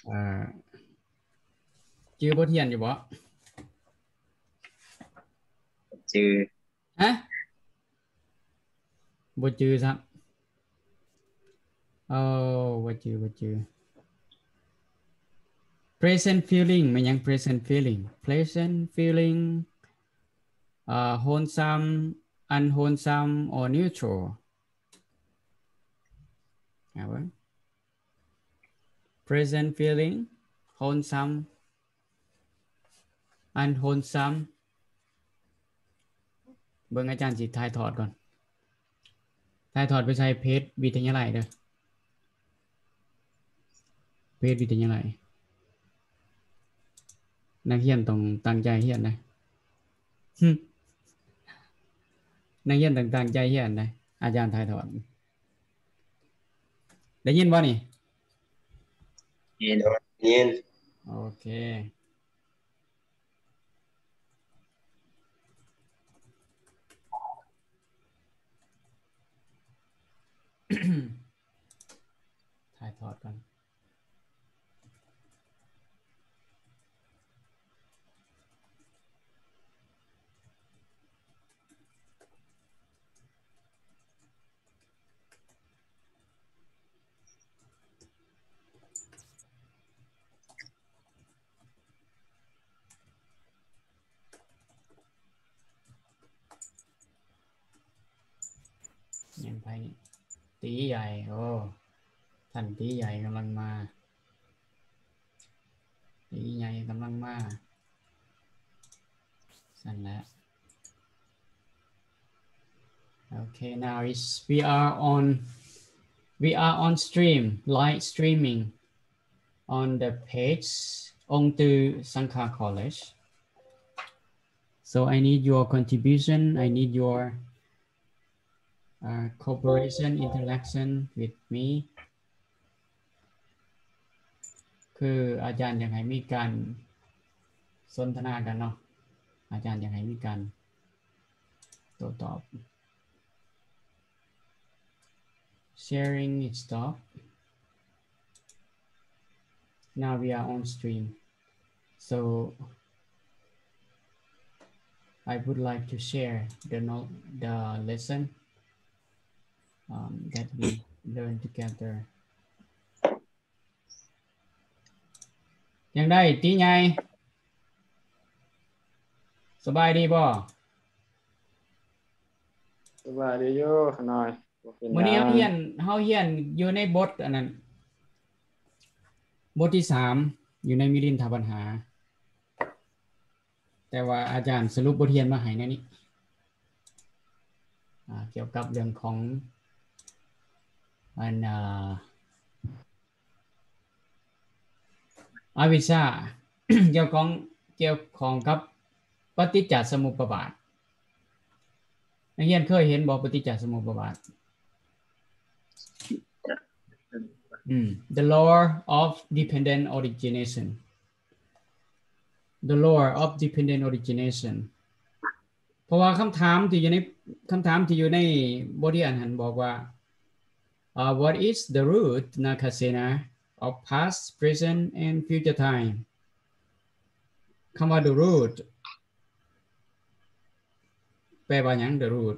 อ่าจื้อบทเรียนอยู่บ่จือฮะบ่จื้อซับบ่จื้อ present feeling มันยัง present feeling present feeling wholesome unwholesome or neutral เอาไว้ present feeling wholesome unwholesome เบิ่งอาจารย์สิถ่ายทอดก่อนถ่ายทอดไปใช้เพจวิทยาลัยเด้อเพจวิทยาลัยนักเรียนต้องตั้งใจเรียนนะนักเรียนต้องตั้งใจเรียนนะอาจารย์ถ่ายทอดได้ยินบ่นี่เย็นเย็นโอเคถ่ายทอดก่อนยังไปตีใหญ่โอ้ท่านตีใหญ่กำลังมาตีใหญ่กำลังมาสั่นแล้ว Okay, now we are on stream, live streaming on the page Ong Tu Sangha College. So I need your contribution. I need your cooperation, interaction with me. คืออาจารย์อยากให้มีการสนทนากันเนาะอาจารย์อยากให้มีการโต้ตอบ sharing is stop. Now we are on stream. So I would like to share the lesson that we learn together. ยังได้ตีใหญ่สบายดีบ่สบายดีอยู่หน่อยมื้อนี้เฮาเรียนอยู่ในบทอันนั้นบทที่3อยู่ในมิลินทปัญหาแต่ว่าอาจารย์สรุปบทเรียนมาให้ในนี้เกี่ยวกับเรื่องของอันอวิชชา เกี่ยวของกับปฏิจจสมุปบาทนักเรียนเคยเห็นบ่ปฏิจจสมุปบาทThe law of dependent origination The law of dependent origination เพราะว่าคำถามที่อยู่ในบทเรียนหันบอกว่าwhat is the root Nakasena of past present and future time คำว่า the root แปลว่าหยัง the root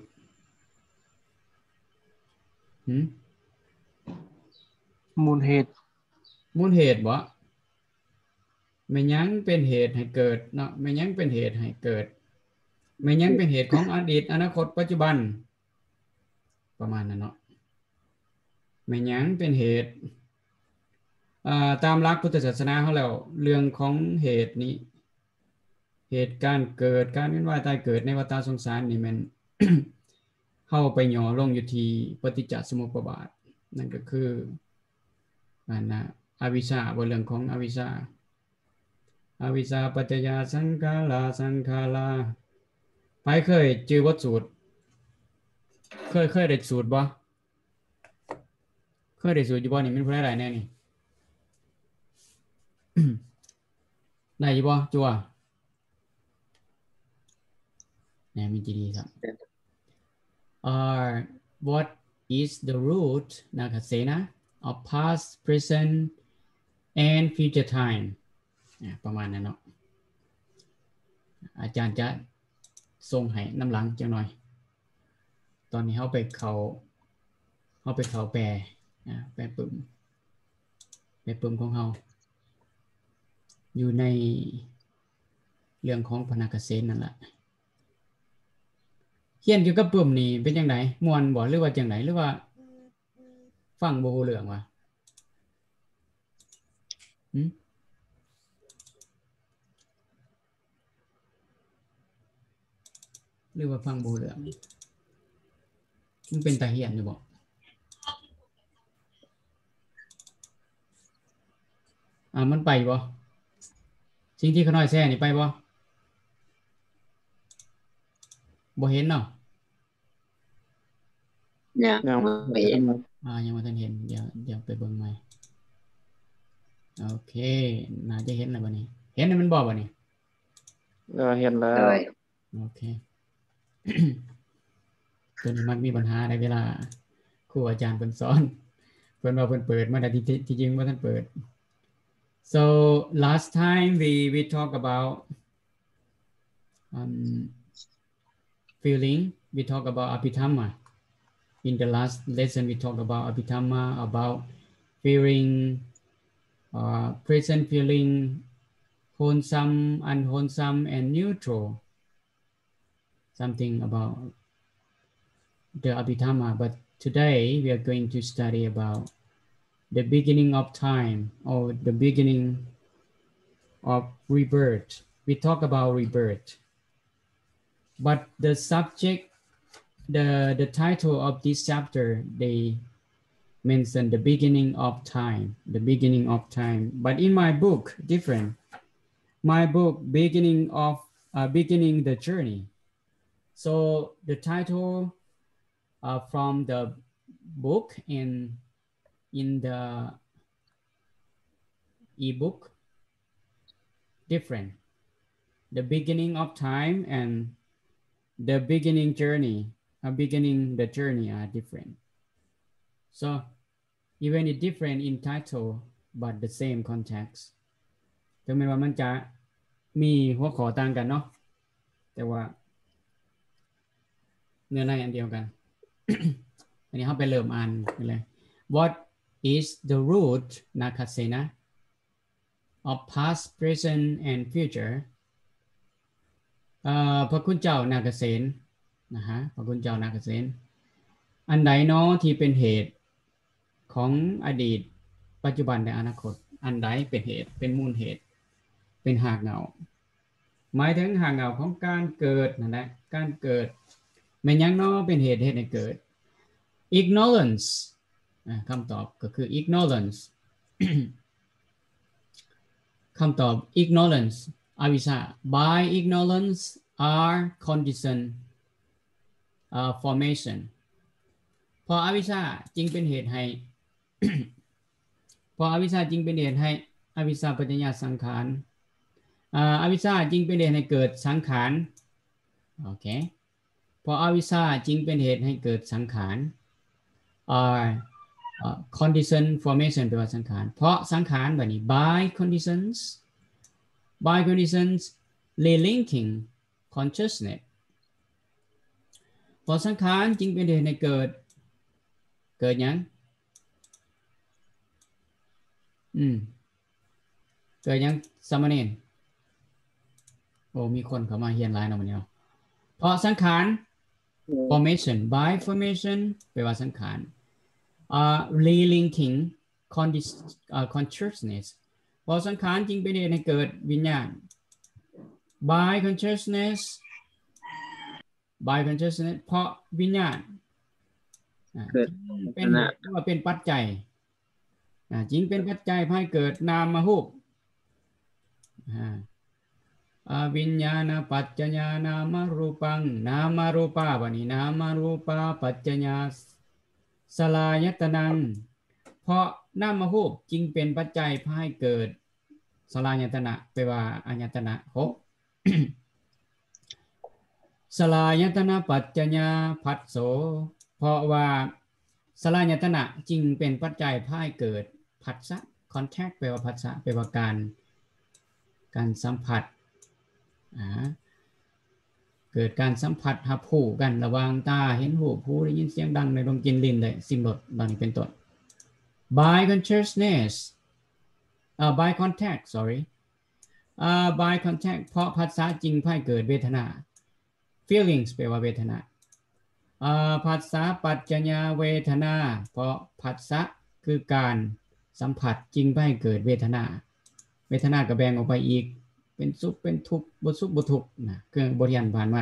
มูลเหตุบ่แม่นหยังเป็นเหตุให้เกิดเนาะแม่นหยังเป็นเหตุให้เกิดแม่นหยังเป็นเหตุของอดีตอนาคตปัจจุบันประมาณนั้นเนาะแม่นหยังเป็นเหตุตามหลักพุทธศาสนาเฮาแล้วเรื่องของเหตุนี้เหตุการเกิดการเวียนว่ายตายเกิดในวัฏสงสารนี่แม่น เฮาไปย่อลงอยู่ที่ปฏิจจสมุปบาทนั่นก็คืออันน่ะอวิชชาบ่เรื่องของอวิชชาปัจจยาสังขาราไปเคยจื้อบทสูตรเคยได้สูตรบ่เคยได้สูตรอยู่บ่นี่มันผู้ใดหลายแน่นี่ ได้อยู่บ่จั่วแน่มีดีครับwhat is the root Nakasena of past present and future time ประมาณนั้นเนาะอาจารย์จะส่งให้น้ำหลังจังหน่อยตอนนี้เขาไปเขาแปลแปลปึ้มของเขาอยู่ในเรื่องของพนักเกษตรนั่นแหละเขียนเกี่ยวกับปึ้มนี่เป็นจังไดม่วนบ่หรือว่าจังไดหรือว่าฟังบ่รู้เรื่องวะหรือว่าฟังบ่รู้เรื่องมันเป็นตาเหียนอยู่บ่มันไปบ่สิ่งที่เขาน้อยแซ่นี่ไปบ่เห็นเนาะยังไม่เห็นยังบ่ทันเห็นเดี๋ยวไปเบิ่งใหม่โอเคน่าจะเห็นแล้วบัดนี้เห็นมันบ่บัดนี้เห็นแล้วโอเค ตัวนี้มักมีปัญหาในเวลาครูอาจารย์เพิ่นสอนเพิ่นว่าเพิ่นเปิดมาแต่ที่จริงบ่ทันเปิด so last time we talk about feeling we talk about abhidhamma in the last lesson we talk about abhidhamma about feeling present feeling wholesome unwholesome and neutral something about the abhidhamma but today we are going to study about the beginning of time or the beginning of rebirth we talk about rebirth but the subject the title of this chapter they mention the beginning of time but in my book different my book beginning the journey so the title from the book in the ebook different the beginning of time and the beginning journey beginning the journey are different so even it different in title but the same context ถึงแม้ว่ามันจะมีหัวข้อต่างกันเนาะแต่ว่าเนื้อในอันเดียวกัน อันนี้เราไปเริ่มอ่านกันเลย What is the root nakasena of past present and future พระคุณเจ้านาคเสนนะฮะพระคุณเจ้านาคเสนอันใดเนาะที่เป็นเหตุของอดีตปัจจุบันและอนาคตอันใดเป็นเหตุเป็นมูลเหตุเป็นหากเหงาหมายถึงหากเหงาของการเกิดนั่นแหละการเกิดแม่นยังเนาะเป็นเหตุให้เกิด ignorance คำตอบก็คือ ignorance คำตอบ ignorance อวิชชา by ignorance are condition formation เพราะอวิชชาจึงเป็นเหตุให้ เพราะอวิชชาจึงเป็นเหตุให้อวิชชาปัจจยสังขารอวิชชาจึงเป็นเหตุให้เกิดสังขารโอเคเพราะอวิชชาจึงเป็นเหตุให้เกิดสังขาร condition formation แปลว่าสังขารเพราะสังขารแบบนี้ by conditions relinking consciousness เพราะสังขารจึงเป็นเหตุให้เกิดหยังเกิดหยังสามเณรโอ้มีคนเข้ามาเรียนหลายเนาะวันนี้เพราะสังขาร formation by formation แปลว่าสังขาร relinking consciousness เพราะสังขารจึงเป็นเหตุให้เกิดวิญญาณ by consciousness เพราะวิญญาณเป็นปัจจัยจึงเป็นปัจจัยให้เกิดนามรูปวิญญาณปัจจยานามรูปังนามรูปาบัดนี้นามรูปาปัจจยาสลายตนังเพราะนามรูปจึงเป็นปัจจัยให้เกิดสลายตนะแปลว่าอายตนะ6สลายตนะปัจจยาภัสโสเพราะว่าสลายตนะจึงเป็นปัจจัยให้เกิดผัสสะ contact แปลว่าผัสสะแปลว่าการสัมผัสเกิดการสัมผัสรับรู้กันระหว่างตาเห็นรูปหูได้ยินเสียงดังในดมกลิ่นลิ้นได้สิ่งรสดังนี้เป็นต้น by consciousness by contact sorry by contact เพราะผัสสะจริงให้เกิดเวทนา feelings แปลว่าเวทนาผัสสะปัจจญาเวทนาเพราะผัสสะคือการสัมผัสจริงให้เกิดเวทนาเวทนาก็แบ่งออกไปอีกเป็นสุขเป็นทุกข์บ่สุขบ่ทุกข์นะเครื่องบริยานผ่านว่า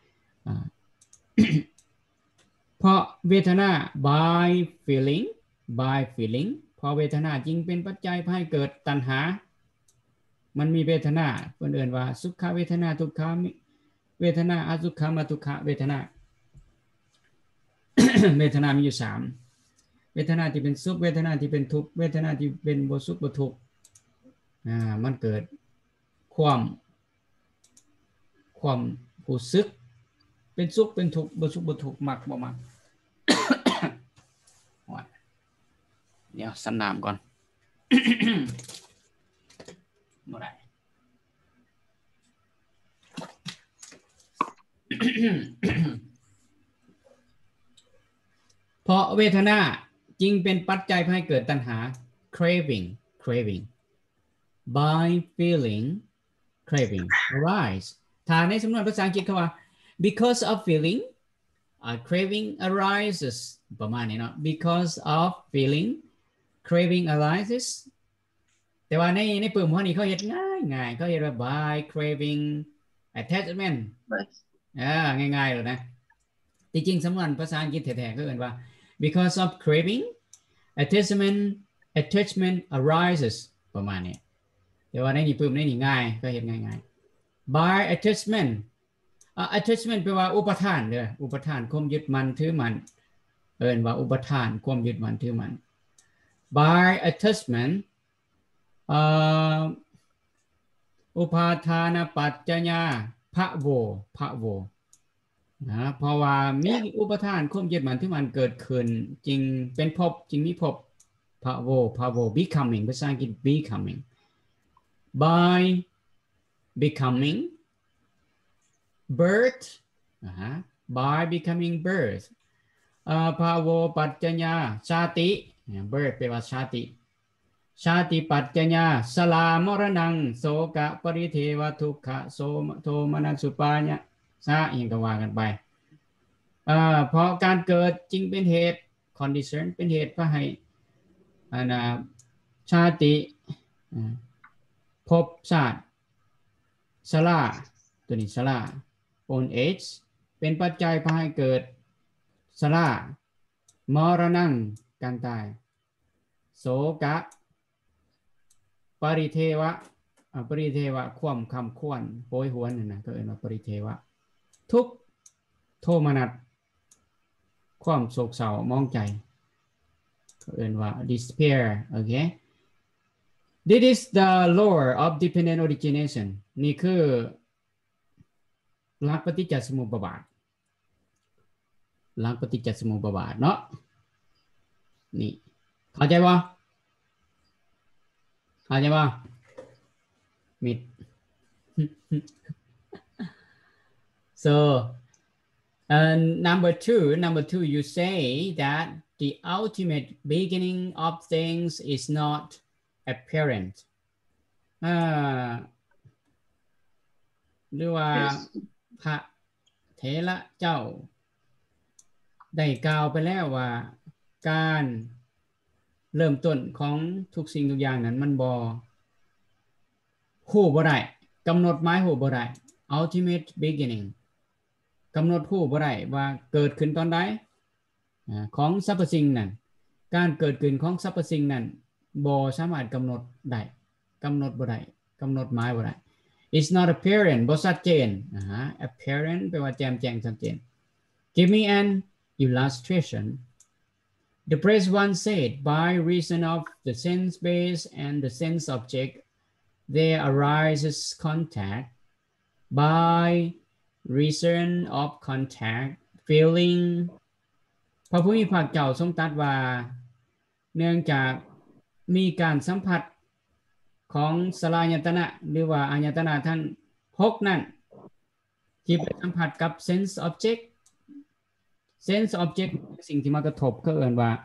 เพราะเวทนา by feeling เพราะเวทนาจริงเป็นปัจจัยให้เกิดตัณหามันมีเวทนาเพิ่นเอิ้นว่าสุขเวทนาทุกขเวทนาอสุขมทุกขเวทนา เวทนามีอยู่3เวทนาที่เป็นสุขเวทนาที่เป็นทุกข์เวทนาที่เป็นบ่สุขบ่ทุกข์มันเกิดความรู้สึกเป็นสุขเป็นทุกข์บ่สุขบ่ทุกข์มักบ่มัก เดี๋ยวสันน้ำก่อน บ่ได้ เพราะเวทนาจริงเป็นปัจจัยให้เกิดตัณหา craving by feeling craving arise ถ้าในสำนวนภาษาอังกฤษเขาว่า because of feeling craving arises ประมาณนี้เนาะ because of feeling craving arises แต่ว่าในปุ่มหัวนี้เขาเฮ็ดง่ายเขาเฮ็ดว่า by craving attachment ง่ายๆเลยนะจริงๆสำนวนภาษาอังกฤษแท้ๆก็เอ่ยว่า because of craving attachment arises ประมาณนี้แต่ว่าในนี้ปุ่มในนี้ง่ายก็เฮ็ดง่ายๆ by attachment attachment แปลว่าอุปทานเด้ออุปทานความยึดมั่นถือมั่นเอิ้นว่าอุปทานความยึดมั่นถือมั่น by attachment อุปาทานปัจจญาภโวนะเพราะว่ามีอุปทานความยึดมั่นถือมั่นเกิดขึ้นจริงเป็นภพจริงมีภพภโว becoming ภาษาอังกฤษ becoming by becoming birth by becoming birth ภโวปัจจญาชาติ birth แปลว่าชาติปัจจญาสลามรณังโสกะปริเทวทุกขะโทมนัสสุปายะสะอย่างก็ว่ากันไปเพราะการเกิดจริงเป็นเหตุ condition เป็นเหตุเพื่อให้ชาติภพชาติสลาตัวนี้สลา old age เป็นปัจจัยพาให้เกิดสลามรณังการตายโสกะปริเทวะความคำควรโหยหวนนั่นนะก็เรียกว่าปริเทวะทุกโทมนัสความโศกเศร้ามองใจก็เรียกว่า despair okay this is the law of dependent origination นี่คือหลักปฏิจจสมุปบาทเนาะนี่เข้าใจป่ะมิด so number two you say that the ultimate beginning of things is not apparent หรือว่าพระเถระเจ้าได้กล่าวไปแล้วว่าการเริ่มต้นของทุกสิ่งทุกอย่างนั้นมันบ่ฮู้บ่ได้กำหนดหมายฮู้บ่ได้ ultimate beginning กำหนดฮู้บ่ได้ว่าเกิดขึ้นตอนใดของสรรพสิ่งนั้นการเกิดขึ้นของสรรพสิ่งนั้นบ่สามารถกำหนดได้กำหนดบ่ได้กำหนดหมายบ่ได้ it's not apparent บ่ชัดเจนapparent แปลว่าแจ่มแจ้งชัดเจน give me an illustration The previous one said, by reason of the sense base and the sense object, there arises contact. By reason of contact, feeling พระผู้มีพระเจ้าทรงตรัสว่าเนื่องจากมีการสัมผัสของสลายตนะหรือว่าอายตนะทั้ง6นั่นที่ไปสัมผัสกับ sense object sense object สิ่งที่มากระทบก็เอ่ยว่า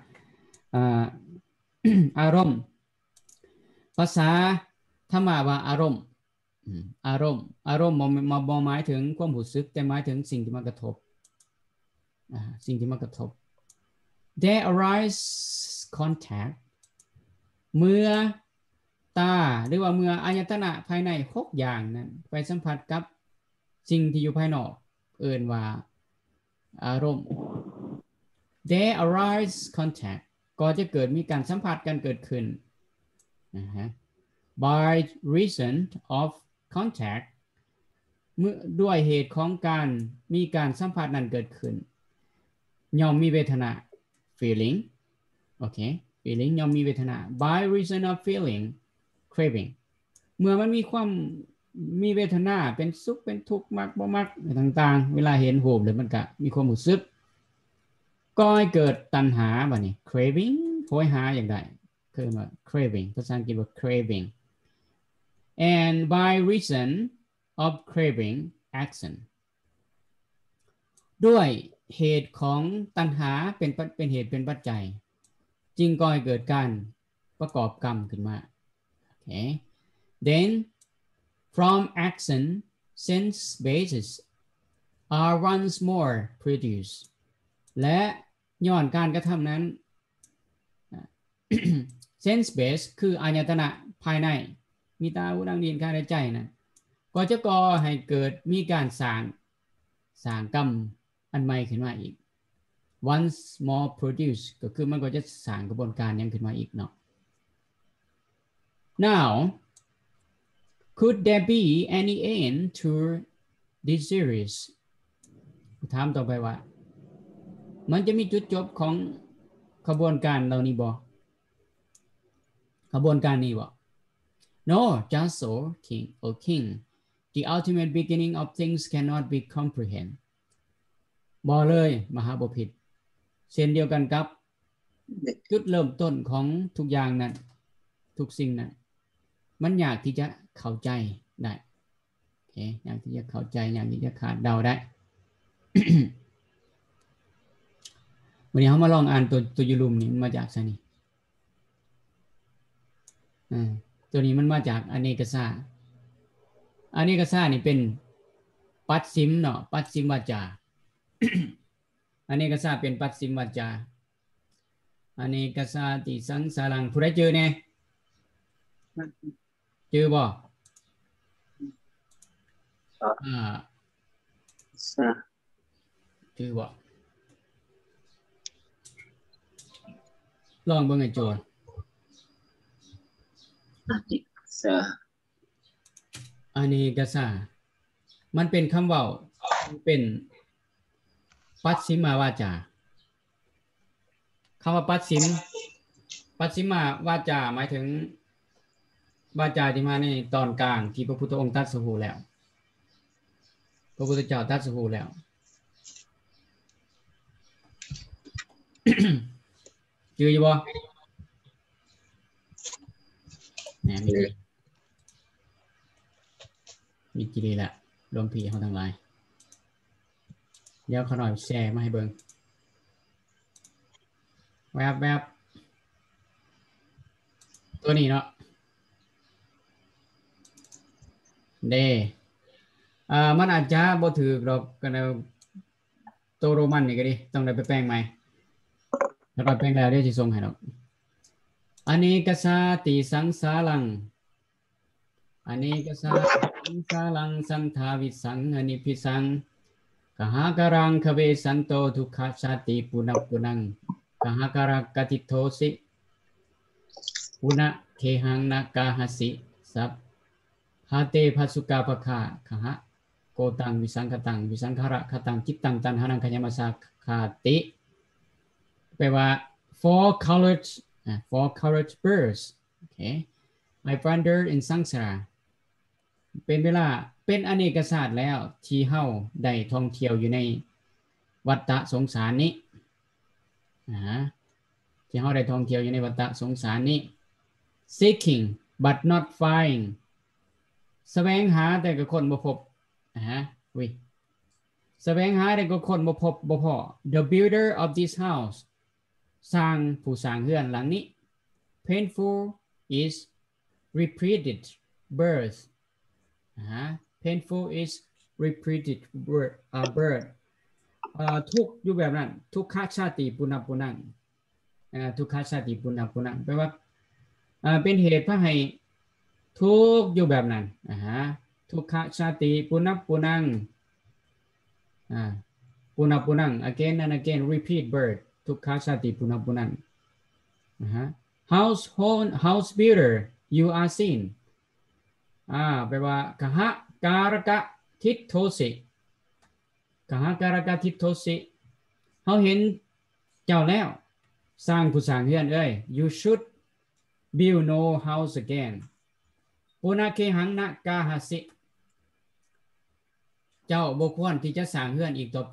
อารมณ์ภาษาธรรมะว่าอารมณ์อารมณ์บ่หมายถึงความรู้สึกแต่หมายถึงสิ่งที่มากระทบสิ่งที่มากระทบ there arise contact เมื่อตาหรือว่าเมื่ออายตนะภายใน6อย่างนั้นไปสัมผัสกับสิ่งที่อยู่ภายนอกเอ่ยว่าอารมณ์ there arise contact ก็จะเกิดมีการสัมผัสกันเกิดขึ้นby reason of contact เมื่อด้วยเหตุของการมีการสัมผัสนั้นเกิดขึ้นย่อมมีเวทนา feeling โอเค feeling ย่อมมีเวทนา by reason of feeling craving เมื่อมันมีความมีเวทนาเป็นสุขเป็นทุกข์มักบ่มักต่างๆเวลาเห็นรูปหรือมันก็มีความรู้สึกก็ให้เกิดตัณหาบัดนี้ craving โหยหาอย่างใดคือว่า craving ภาษาอังกฤษว่า craving and by reason of craving action ด้วยเหตุของตัณหาเป็นเหตุเป็นปัจจัยจึงก่อให้เกิดการประกอบกรรมขึ้นมา okay then from action sense bases are once more produced และย้อนการกระทำนั้น sense base คืออายตนะภายในมีตาหูดังลิ้นกายและใจนะก็จะก่อให้เกิดมีการสร้างกรรมอันใหม่ขึ้นมาอีก once more produce ก็คือมันก็จะสร้างกระบวนการยังขึ้นมาอีกเนาะ now could there be any end to this series ถามต่อไปว่ามันจะมีจุดจบของขบวนการเหล่านี้บ่ขบวนการนี้บ่ no just so king the ultimate beginning of things cannot be comprehend บ่เลยมหาบพิตรเช่นเดียวกันกับจุดเริ่มต้นของทุกอย่างนั้นทุกสิ่งนั้นมันยากที่จะเข้าใจได้โอเคยากที่จะเข้าใจยากที่จะคาดเดาได้ วันนี้เรามาลองอ่านตัวยูรุมนี่มันมาจากไสนี่ตัวนี้มันมาจากอเนกสานี่เป็นปัจฉิมเนาะปัจฉิมวาจา อเนกสาเป็นปัจฉิมวาจาอเนกสาติสังสารังผู้ใดเจอแน่เจอบ่เจอบ่ลองเบิ่งให้โจทย์อเนกสามันเป็นคำเว้าเป็นปัจฉิมวาจาคำว่าปัจฉิมวาจาหมายถึงวาจาที่มาในตอนกลางที่พระพุทธองค์ตรัสรู้แล้วพระพุทธเจ้าตรัสรู้แล้ว จืออยู่บ่แหมมีกี่ดีละรวมผีเขาทั้งหลายเดี๋ยวเขาหน่อยแชร์มาให้เบิ่งแวบตัวนี้เนาะเดมันอาจจะบ่ถือดอกกันเอาตัวโรมันนี่ก็ดีต้องได้ไปแปลงใหม่ถ้าไปแปลงแล้วเดี๋ยวสิส่งให้ดอกอเนกสาติสังสารังอเนกสาติสังสารังสังทาวิสังอนิพิสังกหาการังคเวสันโตทุกขชาติปุณังกหาการกติโทสิปุณเทหังนากาหสิสัพหาเตภัสุกาปะคาขหะโกตังวิสังคตังวิสังขารคตังจิตตังตันหานังขยมัสสะคาติแปลว่า four colored birds okay I wander in samsara เป็นเวลาเป็นอเนกชาติแล้วที่เฮาได้ท่องเที่ยวอยู่ในวัฏฏะสงสารนี้ที่เฮาได้ท่องเที่ยวอยู่ในวัฏฏะสงสารนี้ seeking but not finding แสวงหาแต่ก็คนบ่พบแสวงหาแต่ก็คนบ่พบบ่พอ the builder of this house สร้างผู้สร้างเรือนหลังนี้ painful is repeated birth painful is repeated birth ทุกข์อยู่แบบนั้นทุกขชาติปุณปุนังทุกขชาติปุณปุนังแปลว่าเป็นเหตุพระให้ทุกข์อยู่แบบนั้นทุกขชาติปุณปุนังปุณปุนัง again and again repeat birth ทุกขชาติปุณปุนังhouse builder you are seen แปลว่ากหการกะทิฏโทสิกหการกะทิฏโทสิเขาเห็นเจ้าแล้วสร้างผู้สร้างเรือนเอ้ย you should build no house again ปุณเคหังนะกาหสิเจ้าบ่ควรที่จะสร้างเรือนอีกต่อไป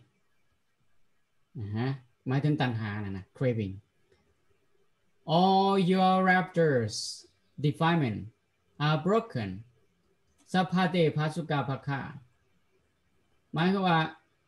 หมายถึงตัณหานะ craving all your raptors defilement are broken สัพพเตภาสุกาภคาหมายความว่า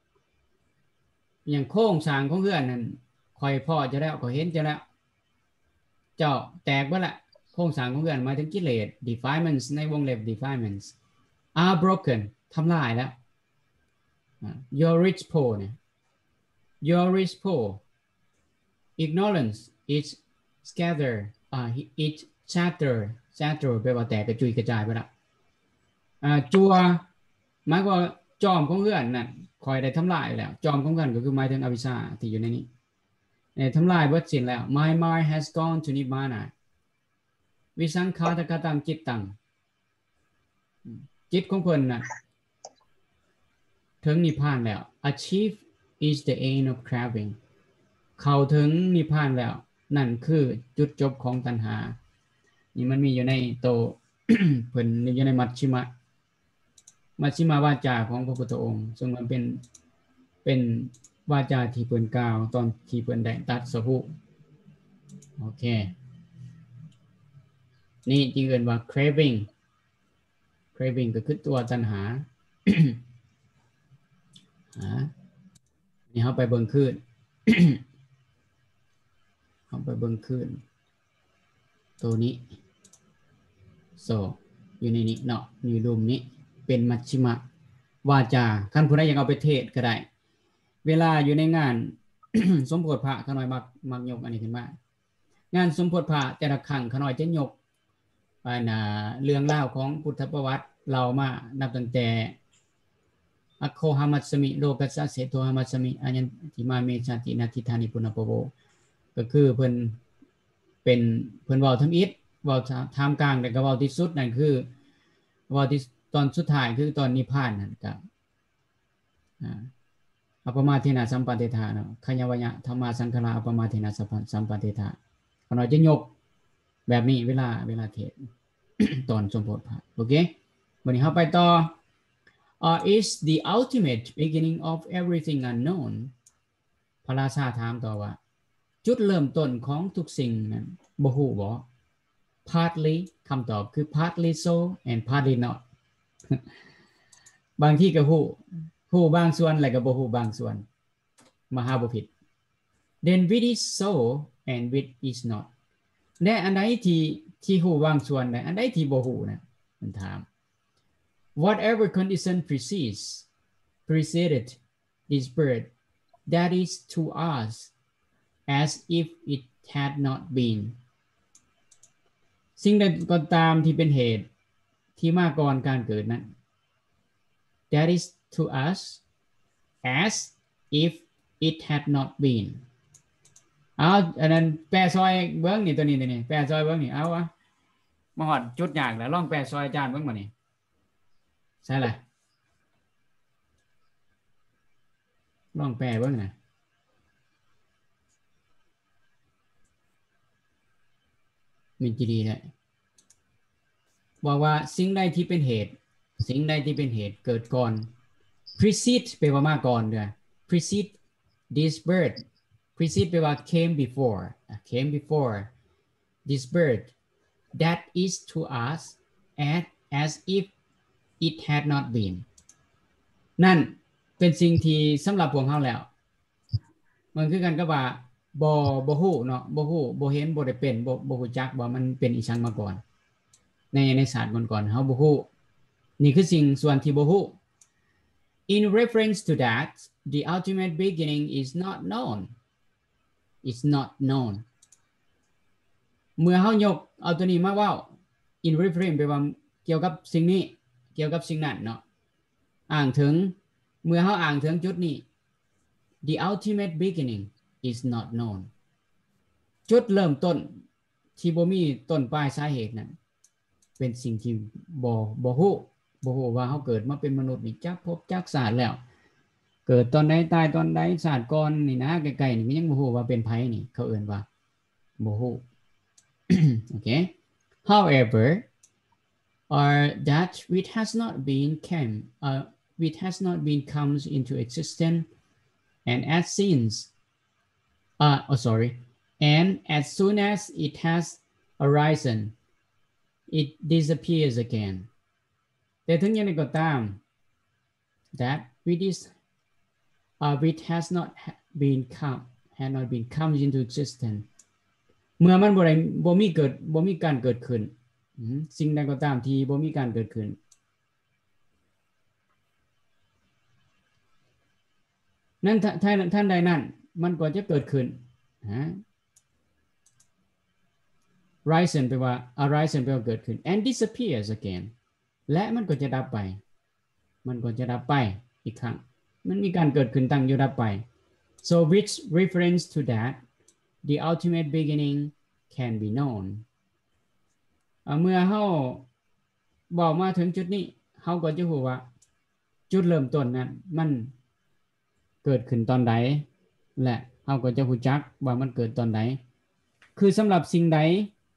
อย่างโค้งสร้างของเรือนนั้นคอยพ่อจะแล้วก็เห็นจะแล้วเจ้าแตกบ่ละโครงสร้างของเรือนหมายถึงกิเลส defilements ในวงเล็บ defilements are broken ทำลายแล้ว your rich poor เนี่ย your rich poor ignorance is scatter it shatter แปลว่าแตกกระจุยกระจายไปละจัวหมายว่าจอมของเรือนนั่นคอยได้ทำลายแล้วจอมของเรือนก็คือหมายถึงอวิชชาที่อยู่ในนี้ทำลายเบิดสิ้นแล้ว my mind has gone to nibbana วิสังขารกตังจิตตังจิตของเพิ่นน่ะถึงนิพพานแล้ว achieve is the aim of craving เข้าถึงนิพพานแล้วนั่นคือจุดจบของตัณหานี่มันมีอยู่ในโต เพิ่นอยู่ในมัชฌิมาวาจาของพระพุทธองค์ซึ่งมันเป็นวาจาที่เพิ่นกล่าวตอนที่เพิ่นได้ตรัสรู้โอเคนี่ที่เรียกว่า craving ก็คือตัวตัณหา นี่เฮาไปเบิ่งคืน เฮาไปเบิ่งคืนตัวนี้อยู่ในนี้เนาะอยู่รูมนี้เป็นมัชฌิมวาจาคันผู้ใดอยากเอาไปเทศก็ได้เวลาอยู่ในงาน สมโภชพระขน้อยมักยกอันนี้ขึ้นมางานสมโภชพระแต่ละครั้งขน้อยจะยกเรื่องราวของพุทธประวัติเรามานับตั้งแต่อัคโคหามัสสมิโลกัสสะเสโทหามัสสมิอัญญันติมาเมชาตินาทิธานิปุณปโวก็คือเพิ่นเว้าทำอิฐเว้าท่ามกลางแต่ก็เว้าที่สุดนั่นคือเว้าที่ตอนสุดท้ายคือตอนนิพพานนั่นก็อัปปมาเทนะสัมปเทธาเนาะขยวยะธรรมาสังฆราอัปปมาเทนะสัมปเทธาขน้อยจะยกแบบนี้เวลาเทศ ตอนสมโภชพระโอเควันนี้เฮาไปต่อis the ultimate beginning of everything unknown พระราชาถามต่อว่าจุดเริ่มต้นของทุกสิ่งนั้นบ่ฮู้บ่ partly คำตอบคือ partly so and partly not บางที่ก็ฮู้บางส่วนแล้วก็บ่ฮู้บางส่วนมหาบ่ผิด then which is so and which is not และอันใดที่ฮู้บางส่วนและอันใดที่บ่ฮู้นะมันถาม whatever condition preceded this birth that is to us as if it had not been สิ่งใดก็ตามที่เป็นเหตุที่มาก่อนการเกิดนั้น that is to us as if it had not been เอาอันนั้นแปลซอยเบิ่งนี่ตัวนี้แปลซอยเบิ่งนี่เอาวะมาฮอดจุดยากแล้วลองแปลซอยอาจารย์เบิ่งบ่นี่ใช่ล่ะลองแปลเบิ่งน่ะมันจะดีเลยบอกว่าสิ่งใดที่เป็นเหตุเกิดก่อน precede แปลว่ามาก่อนด้วย precede this birth แปลว่า came before this birth that is to us as if it had not been นั่นเป็นสิ่งที่สำหรับพวกเราแล้วมันคือกันกับว่าบ่ฮู้เนาะบ่ฮู้บ่เห็นบ่ได้เป็นบ่ฮู้จักว่ามันเป็นอีสังมาก่อนในศาสตร์ก่อนๆเฮาบ่ฮู้นี่คือสิ่งส่วนที่บ่ฮู้ In reference to that the ultimate beginning is not known it's not known เมื่อเฮายกเอาตัวนี้มาเว้า in reference แปลว่าเกี่ยวกับสิ่งนี้เกี่ยวกับสิ่งนั้นเนาะอ้างถึงเมื่อเฮาอ้างถึงจุดนี้ the ultimate beginning is not known จุดเริ่มต้นที่บ่มีต้นปลายสาเหตุนั้นเป็นสิ่งที่บ่ฮู้ว่าเฮาเกิดมาเป็นมนุษย์นี่จักพบจักศาสตร์แล้วเกิดตอนใดตายตอนใดศาสตร์ก่อนนี่นะใกล้ๆนี่ยังบ่ฮู้ว่าเป็นไผนี่เขาเอิ้นว่าบ่ฮู้ okay however that which has not been comes into existence and as soon as it has arisen it disappears again แต่ถึงอย่างไรก็ตาม that which has not been comes into existence เมื่อมันบ่มีการเกิดขึ้นสิ่งใดก็ตามที่บ่มีการเกิดขึ้นนั้นท่านใดนั้นมันก็จะเกิดขึ้นrisen แปลว่า arisen แปลว่าเกิดขึ้น and disappears again และมันก็จะดับไปอีกครั้งมันมีการเกิดขึ้นตั้งอยู่ดับไป so which reference to that the ultimate beginning can be known เมื่อเฮาบอกมาถึงจุดนี้เฮาก็จะรู้ว่าจุดเริ่มต้นนั้นมันเกิดขึ้นตอนใดและเฮาก็จะรู้จักว่ามันเกิดตอนใดคือสำหรับสิ่งใด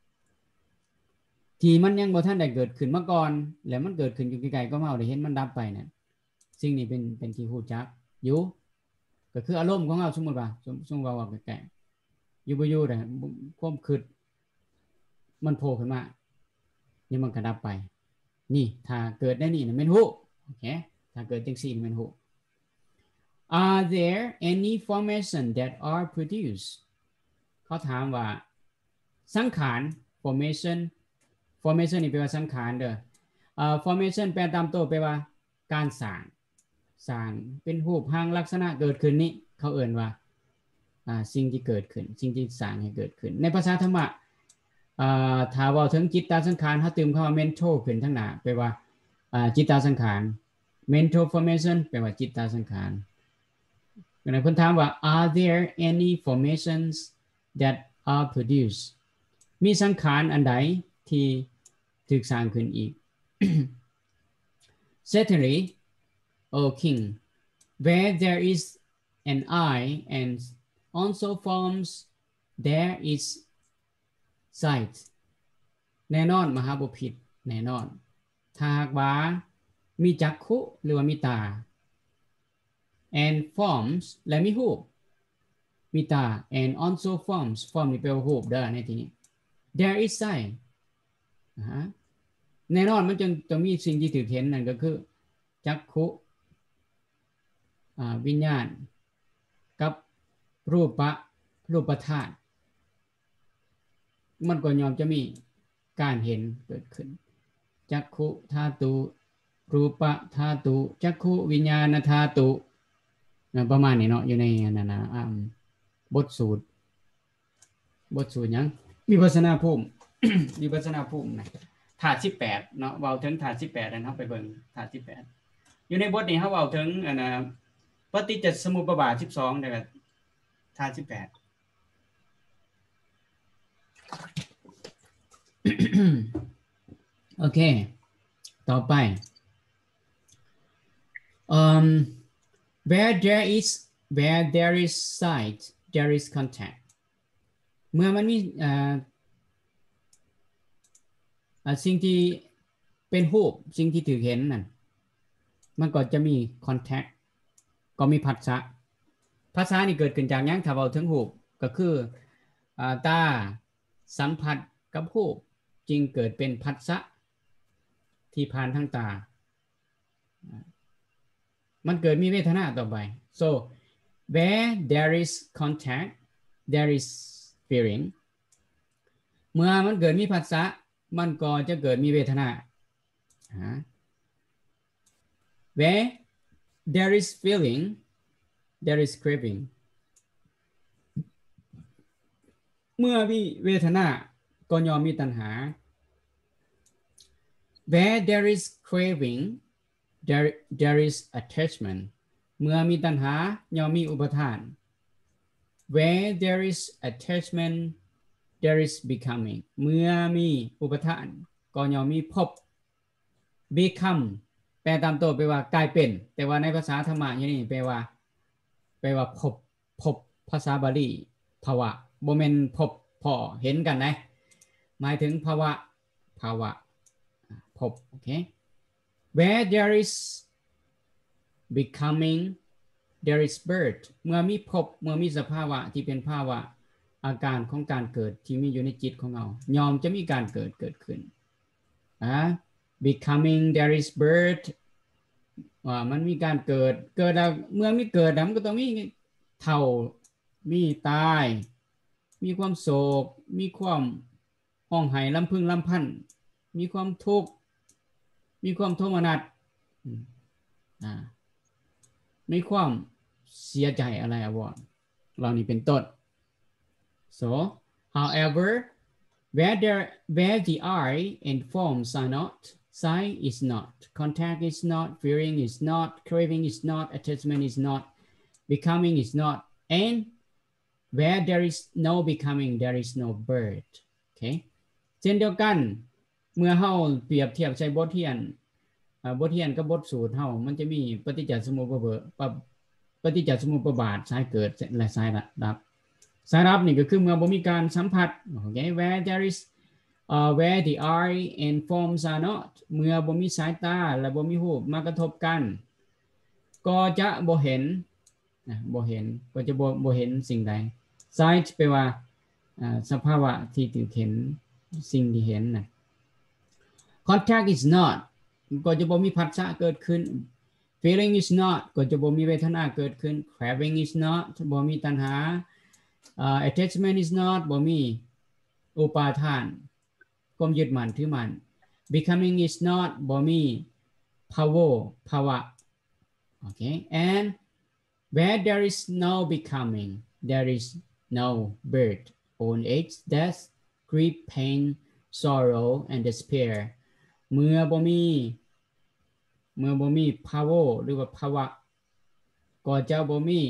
ที่มันยังบ่ทันได้เกิดขึ้นมาก่อนแล้วมันเกิดขึ้นอยู่ไกลๆก็เฮาได้เห็นมันดับไปนั่นสิ่งนี้เป็นที่รู้จักอยู่ก็คืออารมณ์ของเฮาสมมุติว่าว่าไกลๆอยู่บ่อยู่ได้ความคิดมันโผล่ขึ้นมานี่มันก็ดับไปนี่ถ้าเกิดได้นี่แม่นฮู้โอเคถ้าเกิดจังซี่นี่แม่นฮู้ Are there any formation that are produced เขาถามว่าสังขาร formation นี่แปลว่าสังขารเด้อformation แปลตามตัวแปลว่าการสร้างเป็นรูปร่างลักษณะเกิดขึ้นนี้เขาเอิ้นว่าสิ่งที่เกิดขึ้นสิ่งที่สร้างให้เกิดขึ้นในภาษาธรรมะถ้าเว้าถึงจิตตสังขารเฮาเติมคำว่า mental ขึ้นข้างหน้าแปลว่าจิตตสังขาร mental formation แปลว่าจิตตสังขารเพิ่นถามว่า are there any formations that are produced มีสังขารอันใดที่ถูกสร้างขึ้นอีก Certainly O king where there is an eye and also forms there is sight แน่นอนมหาบ่ผิดแน่นอนถ้าหากว่ามีจักขุหรือว่ามีตา and forms และมีรูปมีตา and also form นี่แปลว่ารูปเด้อในที่นี้ there is sight แน่นอนมันจึงต้องมีสิ่งที่ถูกเห็นนั่นก็คือจักขุวิญญาณกับรูปธาตุมันก็ยอมจะมีการเห็นเกิดขึ้นจักขุธาตุรูปธาตุจักขุวิญญาณธาตุประมาณนี้เนาะอยู่ในนั่นน่ะบทสูตรหยังวิปัสสนาภูมิ วิปัสสนาภูมินะธาตุ18เนาะเว้าถึงธาตุ18นั้นเฮาไปเบิ่งธาตุ18อยู่ในบทนี้เฮาเว้าถึงปฏิจจสมุปบาท12แล้วก็ธาตุ18 โอเคต่อไปwhere there is sight there is contact เมื่อมันมีสิ่งที่เป็นรูปสิ่งที่ถูกเห็นนั่นมันก็จะมี contact ก็มีภาษานี่เกิดขึ้นจากหยังถ้าเว้าถึงรูปก็คือตาสัมผัสกับรูปจจึงเกิดเป็นผัสสะที่ผ่านทางตามันเกิดมีเวทนาต่อไป so where there is contact there is feeling เมื่อมันเกิดมีผัสสะมันก็จะเกิดมีเวทนา where there is feeling there is craving เมื่อมีเวทนาก็ย่อมมีตัณหา where there is craving there is attachment เมื่อมีตัณหาย่อมมีอุปทาน where there is attachment there is becoming เมื่อมีอุปทานก็ย่อมมีภพ become แปลตามตัวแปลว่ากลายเป็นแต่ว่าในภาษาธรรมะอย่างนี้แปลว่าภพภาษาบาลีภาวะบ่แม่นภพพอเห็นกันนะหมายถึงภาวะภพโอเค where there is becoming there is birth เมื่อมีภพเมื่อมีสภาวะที่เป็นภาวะอาการของการเกิดที่มีอยู่ในจิตของเรายอมจะมีการเกิดขึ้นbecoming there is birth มันมีการเกิดแล้วเมื่อมีเกิดมันก็ต้องมีเฒ่ามีตายมีความโศกมีความห้องไห้ลำพึงลำพันมีความทุกข์มีความโทมนัสมีความเสียใจอะไรอวรเหล่านี้เป็นต้น so however where the eye and forms are not sight is not contact is not feeling is not craving is not attachment is not becoming is not and where there is no becoming there is no birth โอเคเช่นเดียวกันเมื่อเฮาเปรียบเทียบใช้บทเรียนกับบทสูตรเฮามันจะมีปฏิจจสมุปบาทสายเกิดและสายรับนี่ก็คือเมื่อบ่มีการสัมผัสโอเค where the eye and forms are not เมื่อบ่มีสายตาและบ่มีรูปมากระทบกันก็จะบ่เห็นก็จะบ่เห็นสิ่งใด sight แปลว่าสภาวะที่ถูกเห็นสิ่งที่เห็นนะ contact is not ก็จะบ่มีผัสสะเกิดขึ้น feeling is not ก็จะบ่มีเวทนาเกิดขึ้น craving is not บ่มีตัณหาattachment is not บ่มีอุปาทานความยึดมั่นถือมั่น becoming is not บ่มีภาวะ okay and where there is no becoming there is no birth old age death grief pain sorrow and despair เมื่อบ่มีหรือว่าภาวะก็จะบ่มี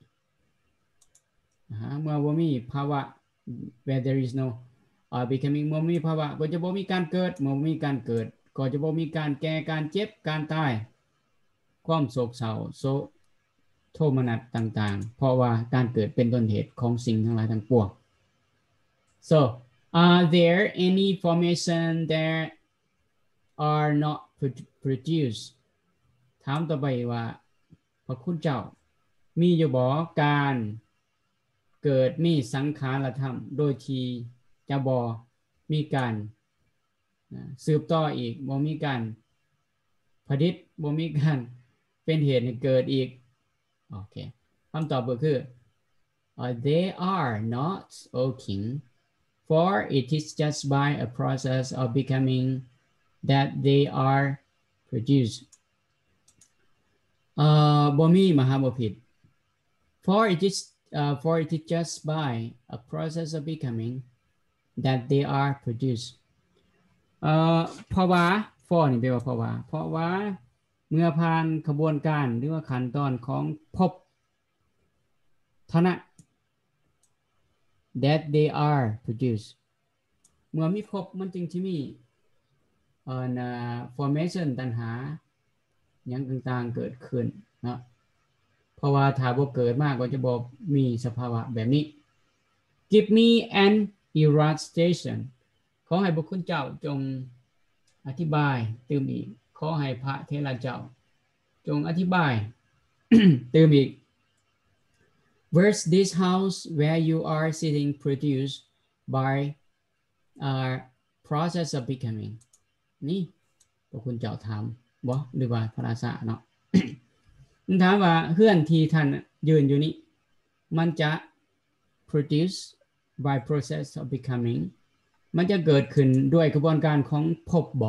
เมื่อบ่มีภาวะ where there is no becoming เมื่อมีภาวะก็จะบ่มีการเกิดเมื่อมีการเกิดก็จะบ่มีการแก่การเจ็บการตายความโศกเศร้าโทมนัสต่างๆเพราะว่าการเกิดเป็นต้นเหตุของสิ่งทั้งหลายทั้งปวง so are there any formation that are not produced ถามต่อไปว่าพระคุณเจ้ามีอยู่บ่การเกิดมีสังขารธรรมโดยที่จะบ่มีการสืบต่ออีกบ่มีการผลิตบ่มีการเป็นเหตุให้เกิดอีกโอเคคำตอบก็คือ they are not O king for it is just by a process of becoming that they are produced บ่มีมหาบ่ผิด for it is just by a process of becoming that they are produced เพราะว่า for นี่แปลว่าเพราะว่าเมื่อผ่านขบวนการหรือว่าขั้นตอนของภพเท่านั้น that they are produced เมื่อมีภพมันจึงที่มีformation ตัณหาอย่างต่างๆเกิดขึ้นนะเพราะว่าถ้าบ่เกิดมากก็จะบ่มีสภาวะแบบนี้ give me an illustration ขอให้พระคุณเจ้าจงอธิบายเติมอีกขอให้พระเถระเจ้าจงอธิบาย เติมอีก Where's this house where you are sitting produced by process of becoming นี่พวกคุณเจ้าถามบ่หรือว่าภาษาเนาะ ถามว่าเฮือนที่ท่านยืนอยู่นี้มันจะ produce by process of becoming มันจะเกิดขึ้นด้วยกระบวนการของพบบ่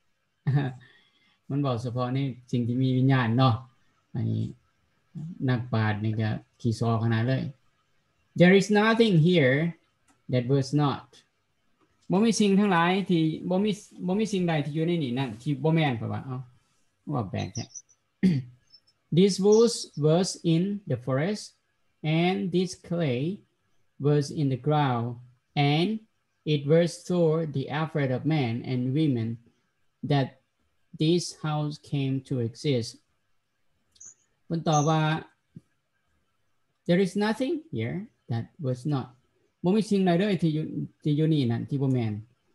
มันบอกเฉพาะในสิ่งที่มีวิญญาณเนาะอันนี้นักปราชญ์นี่ก็ขี้ซอขนาดเลย There is nothing here that was not บ่มีสิ่งทั้งหลายที่บ่มีสิ่งใดที่อยู่ในนี้นั่นที่บ่แม่นเพราะว่าเอ้าว่าแปลกแท้ This wood was in the forest and this clay was in the ground and it was through the effort of men and women that this house came to exist มันตอบว่า There is nothing here that was not บ่มีสิ่งใดเลยที่อยู่นี่นั่นที่บ่แม่น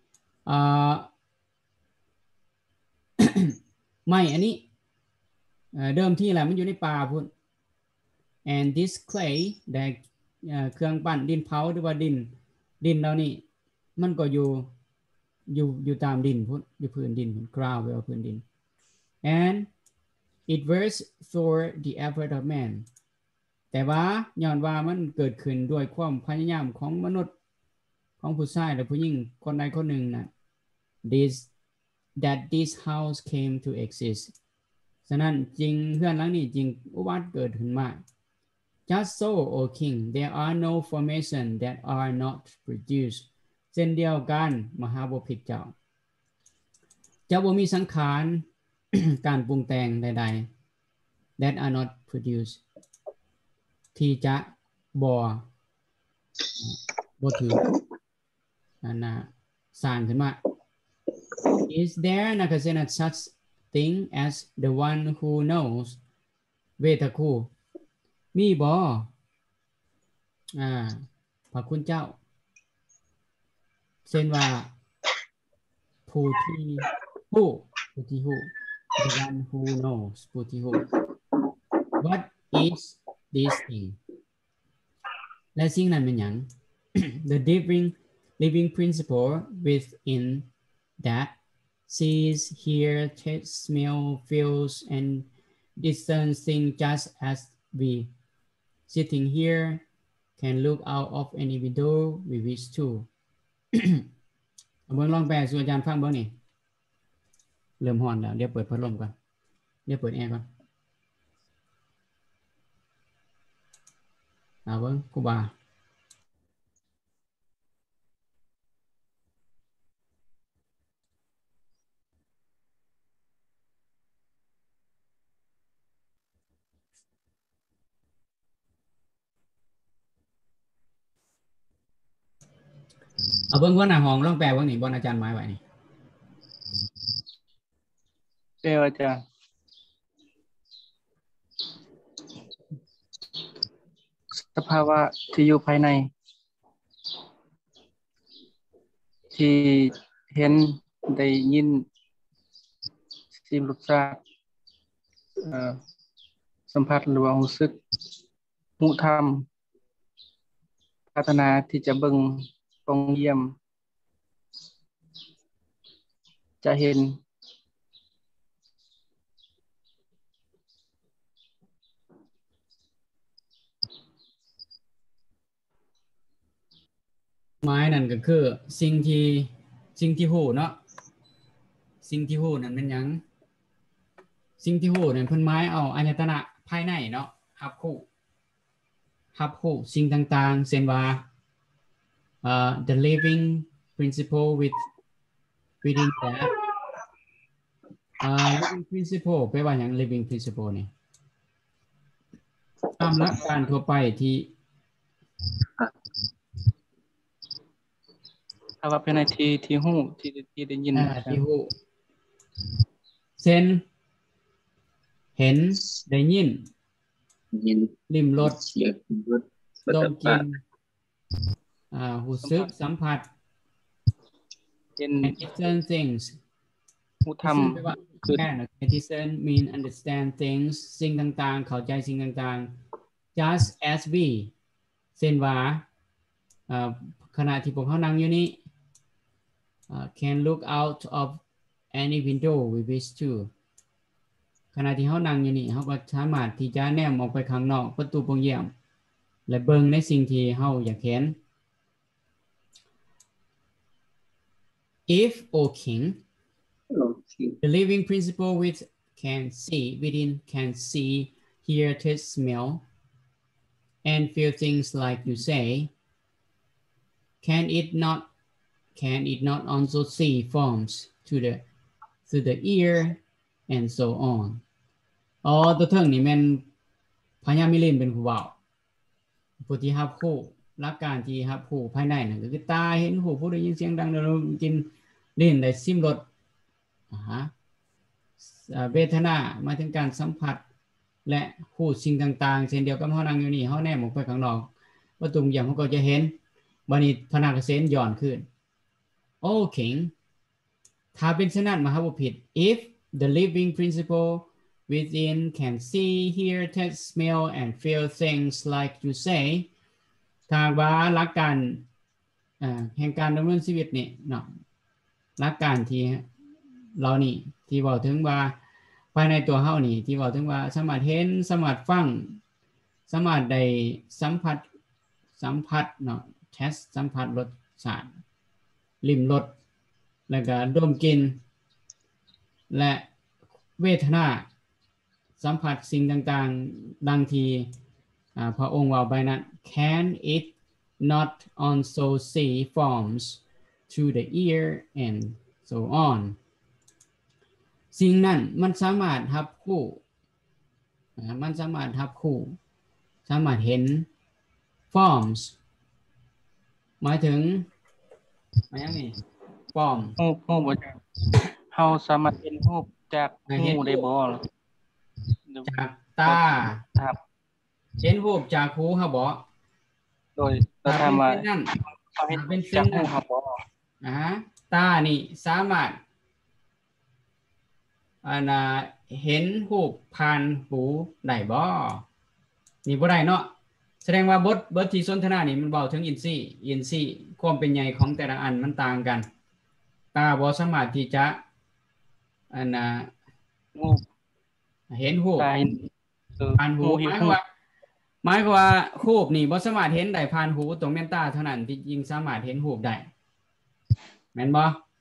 ไม่อันนี้เดิมที่แหละมันอยู่ในป่าพุ่น and this clay ได้เครื่องปั้นดินเผาหรือว่าดินเหล่านี้มันก็อยู่ตามดินพุ่นอยู่พื้นดินพุ่น ground แปลว่าพื้นดิน and it was through the effort of man แต่ว่าย้อนว่ามันเกิดขึ้นด้วยความพยายามของมนุษย์ของผู้ชายหรือผู้หญิงคนใดคนหนึ่งน่ะ this house came to exist ฉะนั้นจริงเฮือนหลังนี้จริงอุบัติเกิดขึ้นมา Just so, O King, there are no formation that are not produced เช่นเดียวกันมหาบพิตรเจ้าบ่มีสังขาร การปรุงแต่งใดๆ that are not produced ที่จะบ่ถือสร้างขึ้นมา Is there not such thing as the one who knows เวทคูมีบ่พระคุณเจ้าเช่นว่าผู้ที่ฮู้ the one who knows ผู้ที่ฮู้ What is this thing และสิ่งนั้นเป็นหยัง The living principle within that sees, hears, tastes, smells, feels, and discerns things just as we sitting here can look out of any window we wish to เบิ่งลองแปลสู่อาจารย์ฟังเบิ่งนี่เริ่มร้อนแล้วเดี๋ยวเปิดพัดลมก่อนเดี๋ยวเปิดแอร์ก่อนเบิ่งครูบาเบิ่งว่าหน้าห้องลองแปลเบิ่งนี่บ่อาจารย์หมายไว้นี่เจ้าอาจารย์สภาวะที่อยู่ภายในที่เห็นได้ยินสิ่งรสชาติสัมผัสหรือว่ารู้สึกหูธรรมพัฒนาที่จะเบิ่งตรงเยี่ยมจะเห็นหมายนั่นก็คือสิ่งที่ฮู้เนาะสิ่งที่ฮู้นั่นเป็นหยังสิ่งที่ฮู้นั่นเพิ่นหมายเอาอายตนะภายในเนาะรับรู้สิ่งต่างๆเช่นว่าthe living principle within that living principle แปลว่าหยัง living principle นี่ตามหลักการทั่วไปที่ภายในที่ฮู้ที่ได้ยินที่ฮู้เช่นเห็นได้ยินลิ้มรสดมกลิ่นรู้สึกสัมผัส discern things หูธรรมคือ discern mean understand things สิ่งต่างๆเข้าใจสิ่งต่างๆ just as we เช่นว่าขณะที่พวกเขานั่งอยู่นี้ can look out of any window we wish to ขณะที่เฮานั่งอยู่นี่เฮาก็สามารถที่จะแนมออกไปข้างนอกประตูโปร่งเยี่ยมและเบิ่งในสิ่งที่เฮาอยากเห็น If O king the living principle which can see within can see hear taste smell and feel things like you say can it not also see forms to the ear and so on ตัวเทิงนี่แม่นพญามิลินเป็นผู้เว้าผู้ที่รับรู้หลักการที่รับรู้ภายในนั่นก็คือตาเห็นหูผู้ได้ยินเสียงดังได้กินลิ้นได้ลิ้มรสเวทนาหมายถึงการสัมผัสและรู้สิ่งต่างๆเช่นเดียวกับเฮานั่งอยู่นี่เฮาแนมออกไปข้างนอกประตูเยี่ยมเฮาก็จะเห็นบัดนี้พนักเกษตรย้อนขึ้น Okay ถ้าเป็นเช่นนั้นมหาบ่ผิด if the living principle within can see hear taste smell and feel things like you say ถ้าว่าหลักการแห่งการดำเนินชีวิตนี่เนาะหลักการที่เรานี่ที่เว้าถึงว่าภายในตัวเฮานี่ที่เว้าถึงว่าสามารถเห็นสามารถฟังสามารถได้สัมผัสเนาะ taste สัมผัสรสชาติลิ้มรสแล้วก็ดมกลิ่นและเวทนาสัมผัสสิ่งต่างๆดังที่พระองค์ว่าไปนั้น Can it not also see forms to the ear and so on สิ่งนั้นมันสามารถรับรู้มันสามารถรับรู้สามารถเห็น forms หมายถึงอะไรอย่างนี้ form รูปบ่จ้ะเฮาสามารถเห็นรูปจากหูได้บ่จากตาครับเห็นรูปจากหูเฮาบ่โดยเราถามว่าเห็นเป็นจากหูเฮาบ่ตานี่สามารถเห็นรูปผ่านหูได้บ่นี่บ่ได้เนาะแสดงว่าบทที่สนทนานี่มันเว้าถึงอินทรีย์ความเป็นใหญ่ของแต่ละอันมันต่างกันตาบ่สามารถที่จะเห็นรูปผ่านหูหมายความว่ารูปนี่บ่สามารถเห็นได้ผ่านหูตรงแม่นตาเท่านั้นที่ยิ่งสามารถเห็นรูปได้แม่นบ่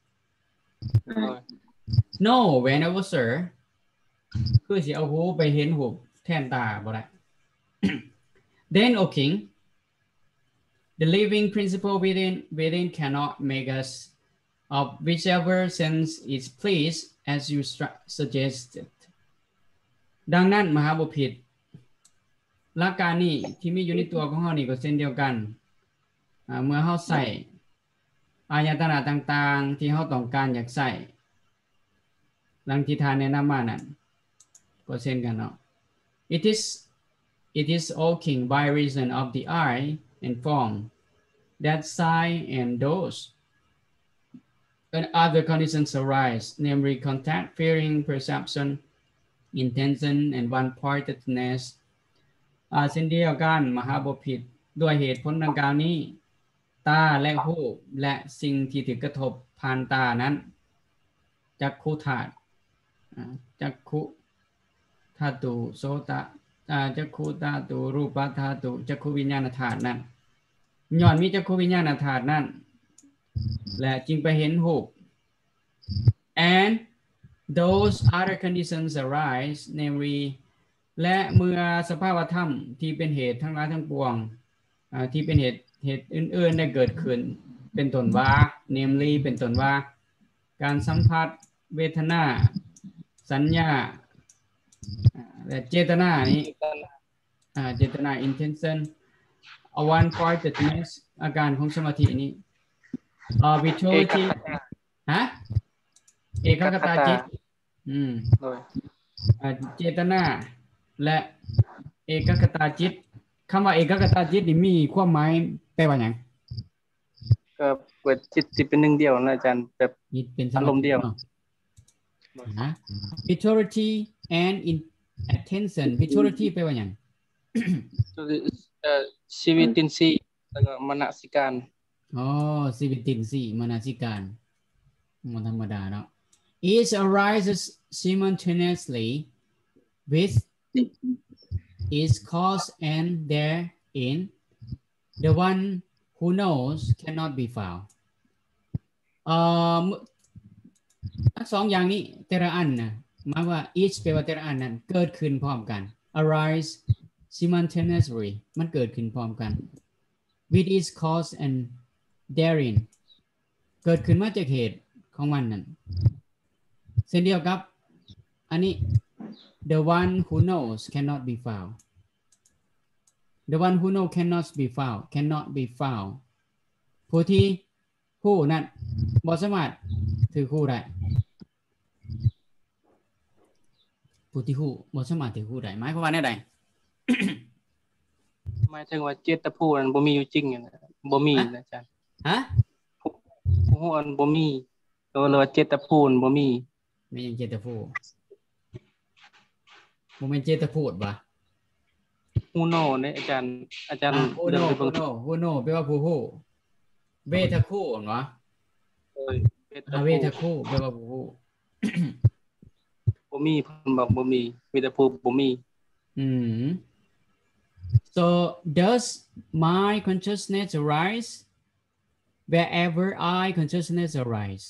No whenever sir คือสิเอาหูไปเห็นรูปแทนตาบ่ได้ Then O king the living principle within cannot make us of whichever sense is pleased as you suggested ดังนั้นมหาบ่ผิดหลักการนี้ที่มีอยู่ในตัวของเฮานี่ก็เช่นเดียวกันเมื่อเฮาใส่อายตนะต่างๆที่เฮาต้องการอยากใส่ดังที่ท่านแนะนำมานั่นก็เช่นกันเนาะ It is all king by reason of the eye and form that sight and those and other conditions arise namely contact feeling perception intention and one-pointedness เช่นเดียวกันมหาบ่ผิดด้วยเหตุผลดังกล่าวนี้ตาและหูและสิ่งที่ถูกกระทบผ่านตานั้นจักขุธาตุจักขุธาตุโสตจักขุธาตุรูปธาตุจักขุวิญญาณธาตุนั้นย้อนมีจักขุวิญญาณธาตุนั้นและจึงไปเห็นรูป and those other conditions arise namely และเมื่อสภาวธรรมที่เป็นเหตุทั้งหลายทั้งปวงที่เป็นเหตุอื่นๆได้เกิดขึ้นเป็นต้นว่า namely เป็นต้นว่าการสัมผัสเวทนาสัญญาและเจตนานี้เจตนา intention one pointedness อาการของสมาธินี้vitality เอกคตาจิตเจตนาและเอกคตาจิตคำว่าเอกคตาจิตนี่มีความหมายแปลว่าหยังก็เปิดจิตสิเป็นหนึ่งเดียวนะอาจารย์แบบอารมณ์เดียว vitality and attention vitality แปลว่าหยังชีวิตินทรีย์แล้วก็มนสิการชีวิตินทรีย์มนสิการมันธรรมดาเนาะ Each arises simultaneously with its cause and therein the one who knows cannot be found ทั้งสองอย่างนี้แต่ละอันนะหมายว่า each แปลว่าแต่ละอันนั้นเกิดขึ้นพร้อมกัน arise simultaneously มันเกิดขึ้นพร้อมกัน with its cause and therein เกิดขึ้นมาจากเหตุของมันนั่นเช่นเดียวกับอันนี้ the one who knows cannot be found the one who knows cannot be found ผู้ที่ผู้นั้นบ่สามารถถือคู่ได้ผู้ที่ผู้บ่สามารถถือคู่ได้หมายความว่าแนวใดหมายถึงว่าเจตภูนั้นบ่มีอยู่จริงนะบ่มีนะอาจารย์ฮะผู้อันบ่มีก็เลยว่าเจตภูนบ่มีไม่ยังเจตภูบ่แม่นเจตภูบ่ฮูโนเนี่ยอาจารย์ฮูโนแปลว่าผู้ฮู้เวทคู่เนาะเวทคู่แปลว่าผู้ฮู้บ่มีเพิ่นบอกบ่มีมีแต่ผู้บ่มี So does my consciousness arise wherever I consciousness arise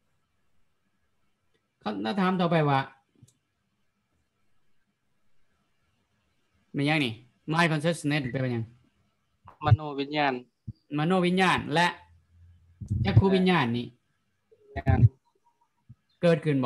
เขาถามต่อไปว่าเป็นยังนี่ my consciousness เป็นยังมโนวิญญาณและจักขุวิญญาณนี่เกิดขึ้นบ่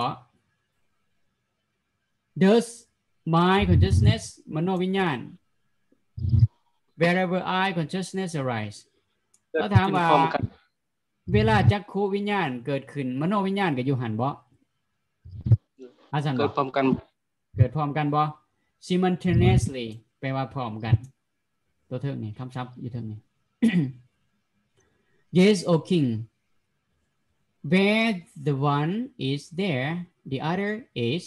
Does my consciousness มโนวิญญาณ wherever I consciousness arise ก็ถามว่าเวลาจักขุวิญญาณเกิดขึ้นมโนวิญญาณก็อยู่หันบ่อาจารย์เกิดพร้อมกันบ่ simultaneously แปลว่าพร้อมกันตัวเทิงนี่คำศัพท์อยู่เทิงนี่ Yes O king where the one is there the other is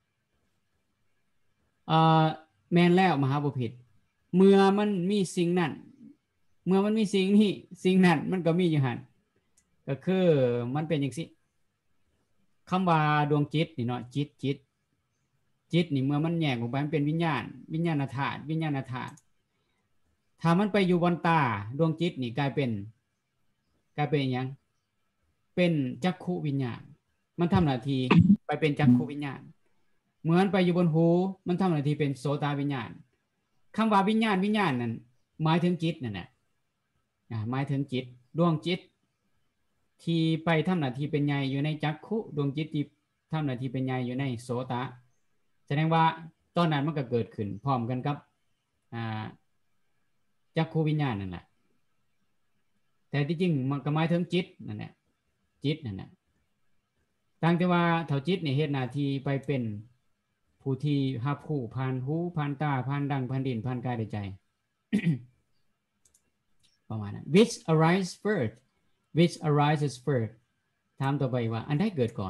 แม่นแล้วมหาบุพิตรเมื่อมันมีสิ่งนั้นเมื่อมันมีสิ่งนี้สิ่งนั้นมันก็มีอยู่หันก็คือมันเป็นอย่างสิคำว่าดวงจิตนี่เนาะจิตนี่เมื่อมันแยกออกไปมันเป็นวิญญาณธาตุถ้ามันไปอยู่บนตาดวงจิตนี่กลายเป็นอย่างเป็นจักขุวิญญาณมันทำหน้าที่ไปเป็นจักขุวิญญาณเหมือนไปอยู่บนหูมันทำหน้าที่เป็นโสตวิญญาณคำว่าวิญญาณนั้นหมายถึงจิตนั่นแหละหมายถึงจิตดวงจิตที่ไปทำหน้าที่เป็นใหญ่อยู่ในจักขุดวงจิตที่ทำหน้าที่เป็นใหญ่อยู่ในโสตแสดงว่าตอนนั้นมันก็เกิดขึ้นพร้อมกันกับจักขุวิญญาณนั่นแหละแต่ที่จริงมันก็หมายถึงจิตนั่นแหละจิตนั่นแหละตั้งแต่ว่าเท่าจิตนี่เฮ็ดหน้าที่ไปเป็นผู้ที่รับรู้ผ่านหูผ่านตาผ่านดังผ่านดินผ่านกายใจ ประมาณนั้น which arises first ถามต่อไปว่าอันใดเกิดก่อน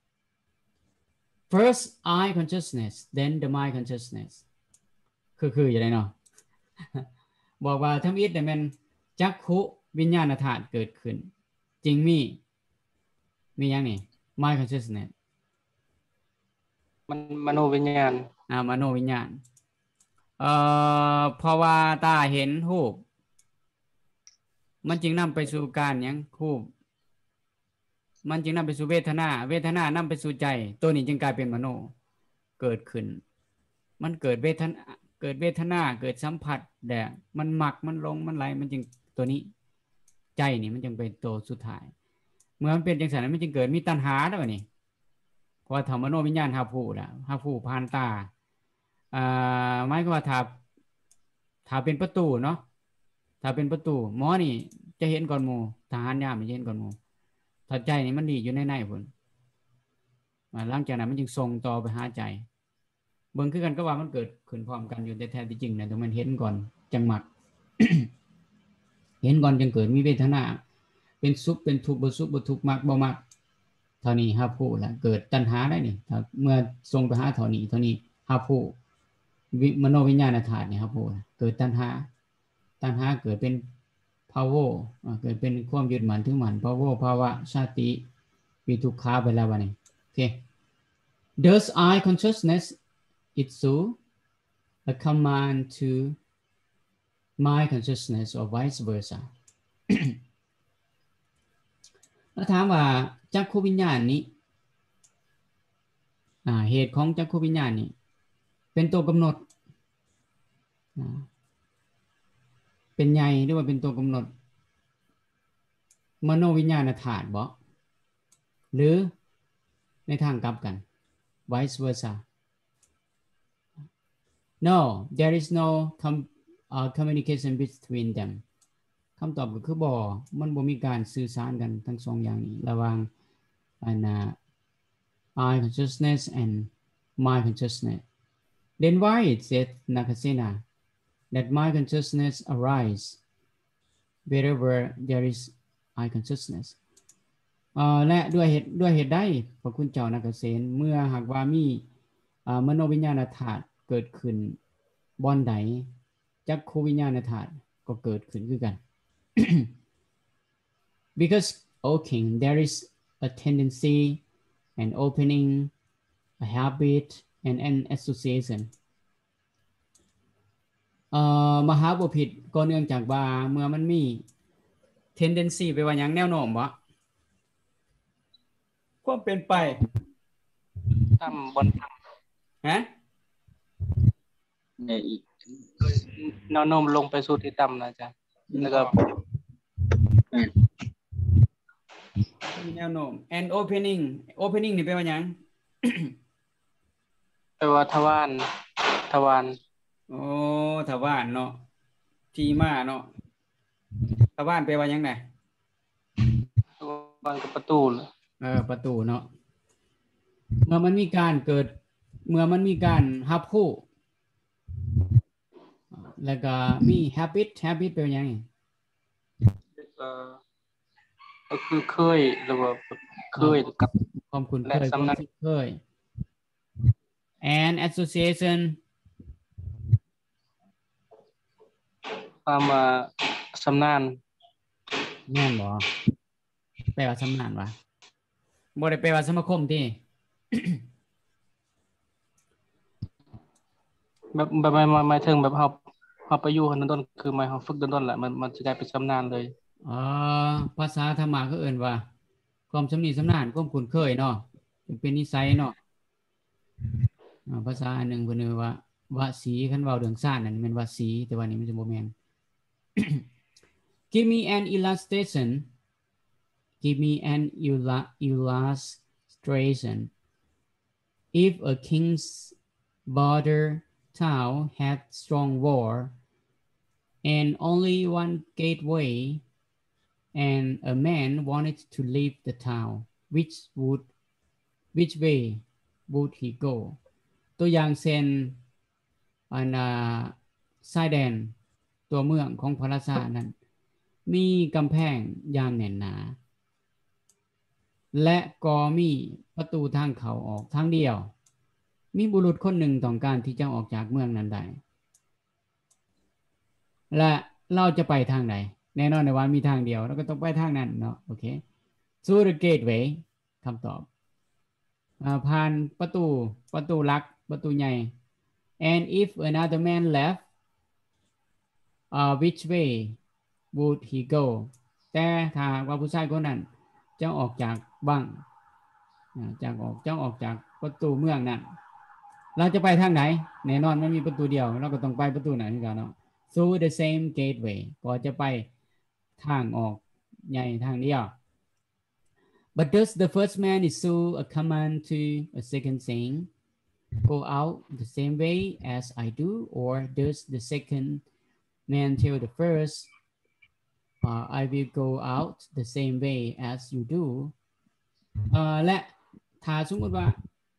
first I consciousness then the mind consciousness คืออย่างไรเนาะ บอกว่าทำอิฐเนี่ยมันจักขุวิญญาณธาตุเกิดขึ้นจริงมีอย่างนี้ mind consciousness มันมโนวิญญาณมโนวิญญาณเพราะว่าตาเห็นรูปมันจึงนำไปสู่การหยังรูปมันจึงนำไปสู่เวทนานำไปสู่ใจตัวนี้จึงกลายเป็นมโนเกิดขึ้นมันเกิดเวทนาเกิดสัมผัสแต่มันหมักมันลงมันไหลมันจึงตัวนี้ใจนี่มันจึงเป็นตัวสุดท้ายเมื่อมันเป็นจังซั่นมันจึงเกิดมีตัณหาแล้วนี่เพราะว่าธรรมโนวิญญาณหาผู้ผ่านตาหมายความว่าถ้าเป็นประตูเนาะถ้าเป็นประตูหมอนี่จะเห็นก่อนหมู่ทหารยามนี่จะเห็นก่อนหมู่ถ้าใจนี่มันดีอยู่ในพุ่นหลังจากนั้นมันจึงส่งต่อไปหาใจเบิ่งคือกันก็ว่ามันเกิดขึ้นพร้อมกันอยู่แต่แท้ที่จริงเนี่ยต้องมันเห็นก่อนจังหมัก เห็นก่อนจึงเกิดมีเวทนาเป็นสุขเป็นทุกข์บ่สุขบ่ทุกข์มักบ่มักเท่านี้หาผู้ละเกิดตัณหาได้นี่ถ้าเมื่อส่งไปหาเท่านี้หาผู้มโนวิญญาณธาตุนี่หาผู้เกิดตัณหาเกิดเป็นภาวะเกิดเป็นความยึดมั่นถือมั่นภาวะชาติมีทุกขาไปแล้ววันนี้โอเค Does I consciousness itsu a command to my consciousness or vice versa แล้วถามว่าจักขุวิญญาณนี้เหตุของจักขุวิญญาณนี้เป็นตัวกำหนดเป็นใหญ่หรือว่าเป็นตัวกำหนดมโนวิญญาณธาตุบ่หรือในทางกลับกัน vice versa no there is no communication between them คำตอบก็คือบ่มันบ่มีการสื่อสารกันทั้งสองอย่างนี้ระหว่างI consciousness and my consciousness then why it said Nakasena that my consciousness arise wherever there is I consciousness และด้วยเหตุใดพระคุณเจ้านักเกษณเมื่อหากว่ามีมโนวิญญาณธาตุเกิดขึ้นบ่อนใดจักขุวิญญาณธาตุก็เกิดขึ้นคือกัน because O King there is a tendency an opening a habit and an association มหาบ่ผิดก็เนื่องจากว่าเมื่อมันมี tendency ไปว่าหยังแนวโน้มบ่ความเป็นไปต่ำบนฮะแนวโน้มลงไปสู่ที่ต่ำนะจ๊ะแล้วก็มีแนวโน้ม and opening นี่แปลว่าหยังแปลว่าทวารโอ้ทวารเนาะที่มาเนาะทวารแปลว่าหยังไงทวารกับประตูประตูเนาะเมื่อมันมีการเกิดเมื่อมันมีการรับรู้แล้วก็มี habit แปลว่าหยังก็คือเคยหรือว่าเคยกับความคุ้นเคยความเคย and association ความชำนาญแม่นบ่แปลว่าชำนาญวะบ่ได้แปลว่าสมาคมติแบบหมายถึงแบบเฮาไปอยู่นั่นต้นคือหมายเฮาฝึกต้นแหละมันสิได้เป็นชำนาญเลยภาษาธรรมะเขาเอิ้นว่าความชำนิชำนาญความคุ้นเคยเนาะเป็นนิสัยเนาะภาษาอันนึงเพิ่นว่าวสีคันเว้าเรื่องซ่านนั่นแม่นวสีแต่ว่านี่มันจะบ่แม่น Give me an illustration if a king's border town had strong wall and only one gateway and a man wanted to leave the town which way would he go ตัวอย่างเช่นชายแดนตัวเมืองของพระราชานั้นมีกำแพงอย่างแน่นหนาและก็มีประตูทางเข้าออกทางเดียวมีบุรุษคนหนึ่งต้องการที่จะออกจากเมืองนั้นได้และเราจะไปทางไหนแน่นอนในว่ามีทางเดียวเราก็ต้องไปทางนั้นเนาะโอเค through the gateway คำตอบผ่านประตูหลักประตูใหญ่ and if another man left which way would he go แต่ถ้าว่าผู้ชายคนนั้นจะออกจากบ้างจะออกจากประตูเมืองนั้นเราจะไปทางไหนแน่นอนมันมีประตูเดียวเราก็ต้องไปประตูไหนกันเนาะ through the same gateway ก็จะไปทางออกใหญ่ทางเดียว but does the first man issue a command to a second saying go out the same way as I do or does the second man tell the first I will go out the same way as you do และถ้าสมมติว่า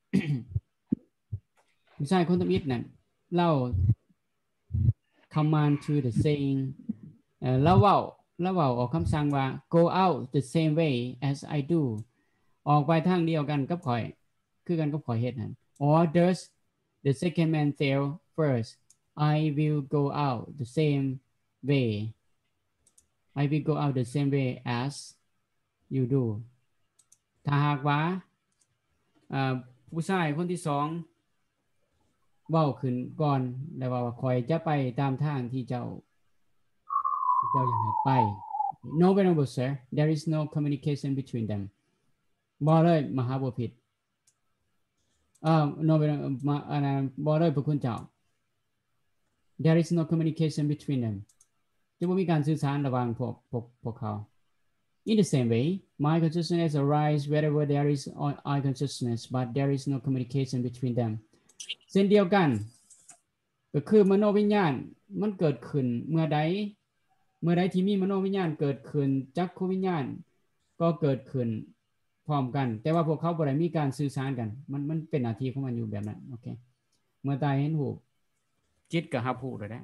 ผู้ชายคนทำอิฐนั่นเล่า command to the saying แล้วเว้าออกคำสั่งว่า go out the same way as I do ออกไปทางเดียวกันกับข่อยคือกันกับข่อยเฮ็ดนั่น or does the second man tell first I will go out the same way I will go out the same way as you do ถ้าหากว่าผู้ชายคนที่สองเว้าขึ้นก่อนแล้วว่าคอยจะไปตามทางที่เจ้าอยากให้ไป No venerable sir there is no communication between them บ่เลยมหาบพิตรno venerable บ่เลยพระคุณเจ้า there is no communication between them จะบ่มีการสื่อสารระหว่างพวกเขา In the same way, mind consciousness arises wherever there is eye consciousness, but there is no communication between them. เช่นเดียวกันก็คือมโนวิญญาณมันเกิดขึ้นเมื่อใดที่มีมโนวิญญาณเกิดขึ้นจักขุวิญญาณก็เกิดขึ้นพร้อมกันแต่ว่าพวกเขาบ่ได้มีการสื่อสารกันมันเป็นหน้าที่ของมันอยู่แบบนั้นโอเคเมื่อตาเห็นรูปจิตก็รับรู้ได้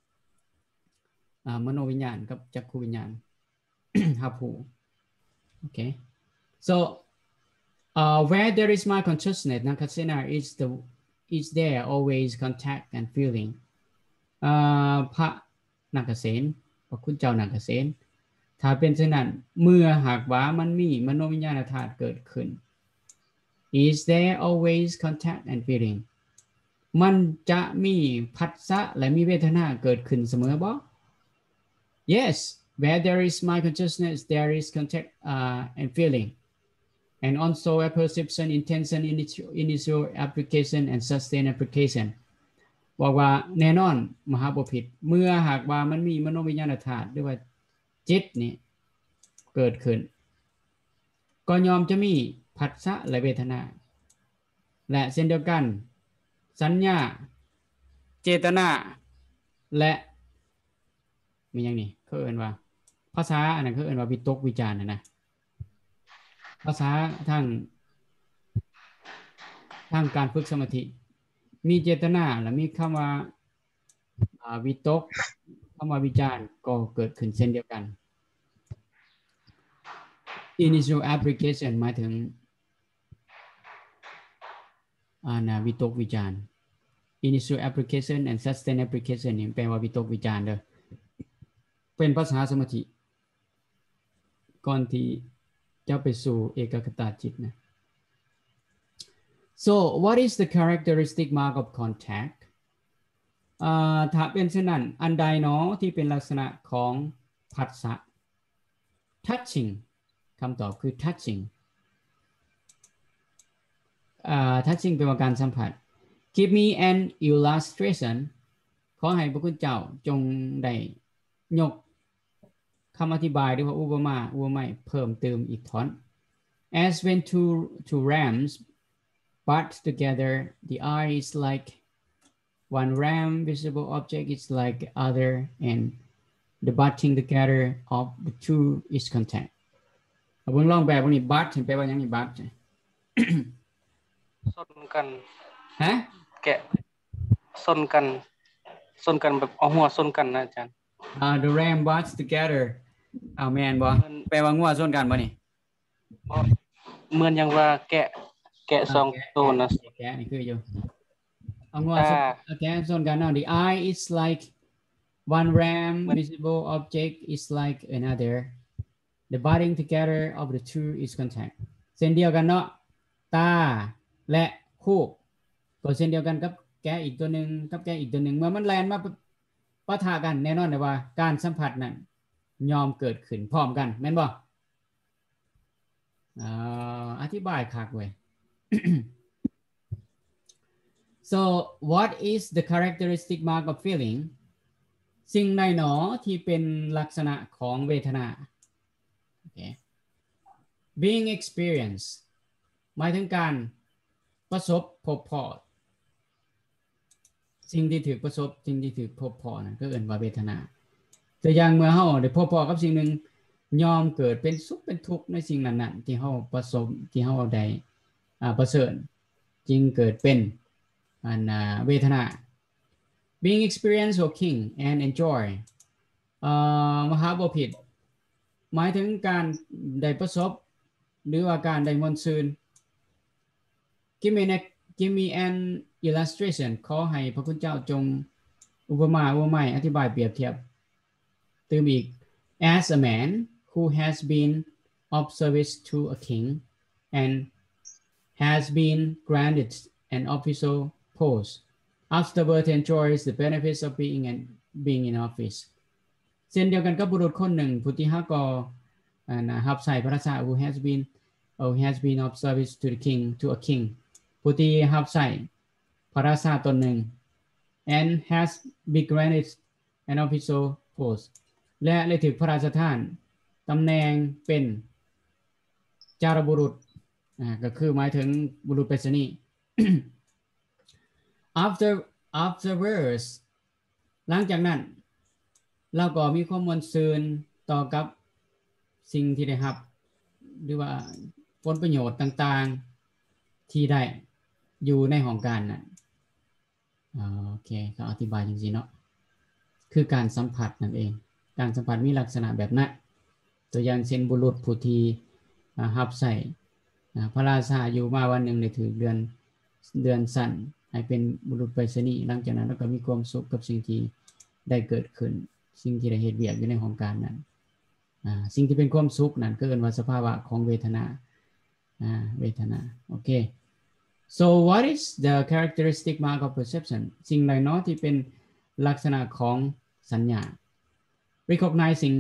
มโนวิญญาณกับจักขุวิญญาณ รับรู้Okay, so where there is mind consciousness, Nakasena is there always contact and feeling. พระนักเษนพระคุณเจ้านักเษนถ้าเป็นเช่นนั้นเมื่อหากว่ามันมีมโนวิญญาณธาตุเกิดขึ้น is there always contact and feeling มันจะมีผัสสะและมีเวทนาเกิดขึ้นเสมอบ่ Yes.Where there is mind consciousness, there is contact and feeling, and also a perception, intention, initial application, and sustained application. บอกว่าแน่นอนมหาบพิตรเมื่อหากว่ามันมีมโนวิญญาณธาตุหรือว่าจิตนี่เกิดขึ้นก็ยอมจะมีผัสสะและเวทนาและเช่นเดียวกันสัญญาเจตนาและมีอย่างนี้เขาเอ่ยว่าภาษาอันนั้นเขาเอ่ยว่าวิตกวิจารณ์นะภาษาทางการฝึกสมาธิมีเจตนาและมีคำว่าวิตกคำว่าวิจารณ์ก็เกิดขึ้นเช่นเดียวกัน initial application หมายถึงวิตกวิจารณ์ initial application and sustained application นี่แปลว่าวิตกวิจารณ์เด้อเป็นภาษาสมาธิก่อนที่จะไปสู่เอกคตาจิตนะ So what is the characteristic mark of contact ถ้าเป็นเช่นนั้นอันใดเนาะที่เป็นลักษณะของผัสสะ touching คำตอบคือ touching touching เป็นการสัมผัส Give me an illustration ขอให้พระคุณเจ้าจงได้ยกคำอธิบายหรือว่าอุปมาอุปไมยเพิ่มเติมอีกท่อน As when two rams butt together the eye is like one ram visible object is like other and the butting together of the two is contact เบิ่งลองแบบนี้ butt แปลว่าหยังนี่ butt ส้นกันฮะแกะส้นกันแบบเอาหัวส้นกันนะอาจารย์ the ram butts together แม่นบ่แปลว่างัวส้นกันบ่นี่เหมือนอย่างว่าแกะสองตัวนะแกะนี่คืออยู่เอางัวแกะส้นกัน now the eye is like one ram visible object is like another the butting together of the two is contact เส้นเดียวกันเนาะตาและคู่ก็เช่นเดียวกันกับแกะอีกตัวนึงกับแกะอีกตัวนึงเมื่อมันแล่นมาปะทะกันแน่นอนเลยว่าการสัมผัสนั้นยอมเกิดขึ้นพร้อมกันแม่นบ่อธิบายคักเว้ย so what is the characteristic mark of feeling สิ่งใดหนอที่เป็นลักษณะของเวทนา okay. being experience หมายถึงการประสบพบพอสิ่งที่ถือประสบสิ่งที่ถือพบพอนั่นก็เอิ้นว่าเวทนาแต่อย่างเมื่อเฮาได้พบพอกับสิ่งหนึ่งยอมเกิดเป็นสุขเป็นทุกข์ในสิ่งนั้นๆที่เฮาประสบที่เฮาได้ประเสริฐจึงเกิดเป็นเวทนา being experience or king and enjoy มหาบพิตรหมายถึงการได้ประสบหรือว่าการได้มนต์ซื่น Give me an illustration ขอให้พระคุณเจ้าจงอุปมาอุปไมยอธิบายเปรียบเทียบเติมอีก as a man who has been of service to a king and has been granted an official post afterward enjoys the benefits of being in office เช่นเดียวกันกับบุรุษคนหนึ่งผู้ที่ฮักก็รับใช้พระราชา who has been of service to the king to a king ผู้ที่รับใช้พระราชาตนหนึ่ง and has been granted an official post และได้ถูกพระราชทานตำแหน่งเป็นจารบุรุษก็คือหมายถึงบุรุษไปรษณีย์ afterwards หลังจากนั้นเราก็มีความมวลซืนต่อกับสิ่งที่ได้รับหรือว่าผลประโยชน์ต่างๆที่ได้อยู่ในห้องการนั้นโอเคก็อธิบายจริงๆเนาะคือการสัมผัสนั่นเองการสัมผัสมีลักษณะแบบนั้นตัวอย่างเช่นบุรุษผู้ที่รับใช้พระราชาอยู่มาวันหนึ่งในถือเดือนสั้นให้เป็นบุรุษไปรษณีย์หลังจากนั้นแล้วก็มีความสุขกับสิ่งที่ได้เกิดขึ้นสิ่งที่ได้เฮ็ดเวียกอยู่ในห้องการนั้นสิ่งที่เป็นความสุขนั้นก็เรียกว่าสภาวะของเวทนาโอเค so what is the characteristic mark of perception สิ่งใดเนาะที่เป็นลักษณะของสัญญา recognizing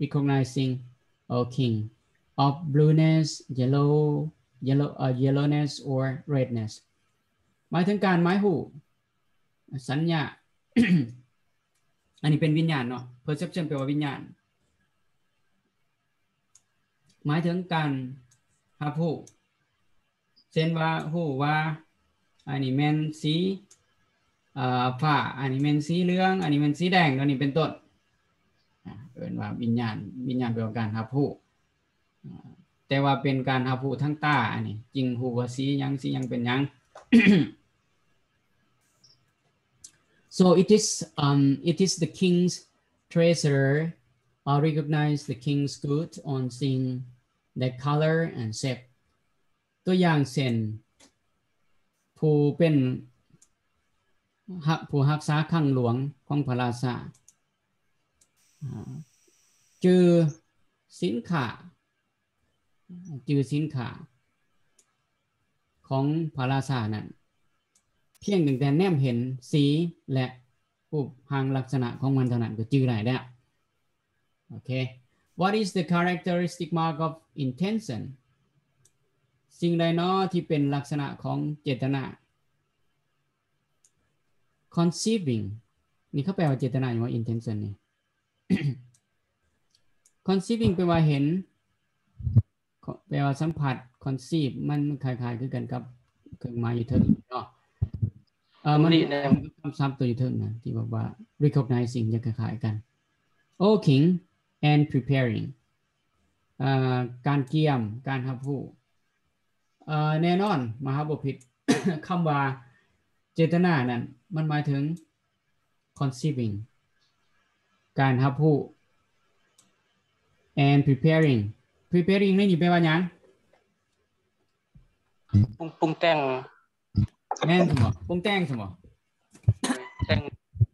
king of blueness yellowness or redness หมายถึงการหมายหูสัญญา อันนี้เป็นวิญญาณเนาะ perception แปลว่าวิญญาณหมายถึงการรับรู้เช่นว่าหูว่าอันนี้แม่นสีฟ้าอันนี้แม่นสีเหลืองอันนี้แม่นสีแดงอันนี้เป็นต้นเอิ้นว่าวิญญาณแปลว่าการรับรู้แต่ว่าเป็นการรับรู้ทางตาอันนี้จริงหูว่าสีหยังเป็นหยัง so it is the king's treasurer recognize the king's good on seeing the color and shape ตัวอย่างเช่นผู้เป็นผู้รักษาคลังหลวงของพระราชาจือสินค้าของพระราชานั้นเพียงแต่แนมเห็นสีและรูปร่างลักษณะของมันเท่านั้นก็จื้อได้แล้วโอเค What is the characteristic mark of intention สิ่งใดเนาะที่เป็นลักษณะของเจตนา conceiving นี่เขาแปลว่าเจตนาอยู่ว่า intention นี่ conceiving แปลว่าเห็นแปลว่าสัมผัส conceive มันคล้ายๆคือกันกับเครื่องหมายอยู่เทิงเนาะมันคำศัพท์ตัวอยู่เทิงนะที่บอกว่า recognizing จะคล้ายๆกัน oking and preparing การเกี่ยมการรับรู้แน่นอนมหาบ่ผิด คำว่าเจตนานั้นมันหมายถึง conceiving การรับรู้ and preparing นี่แปลว่าหยังปรุงแต่งแม่นซั่นบ่ปรุงแต่งซั่นบ่แต่ง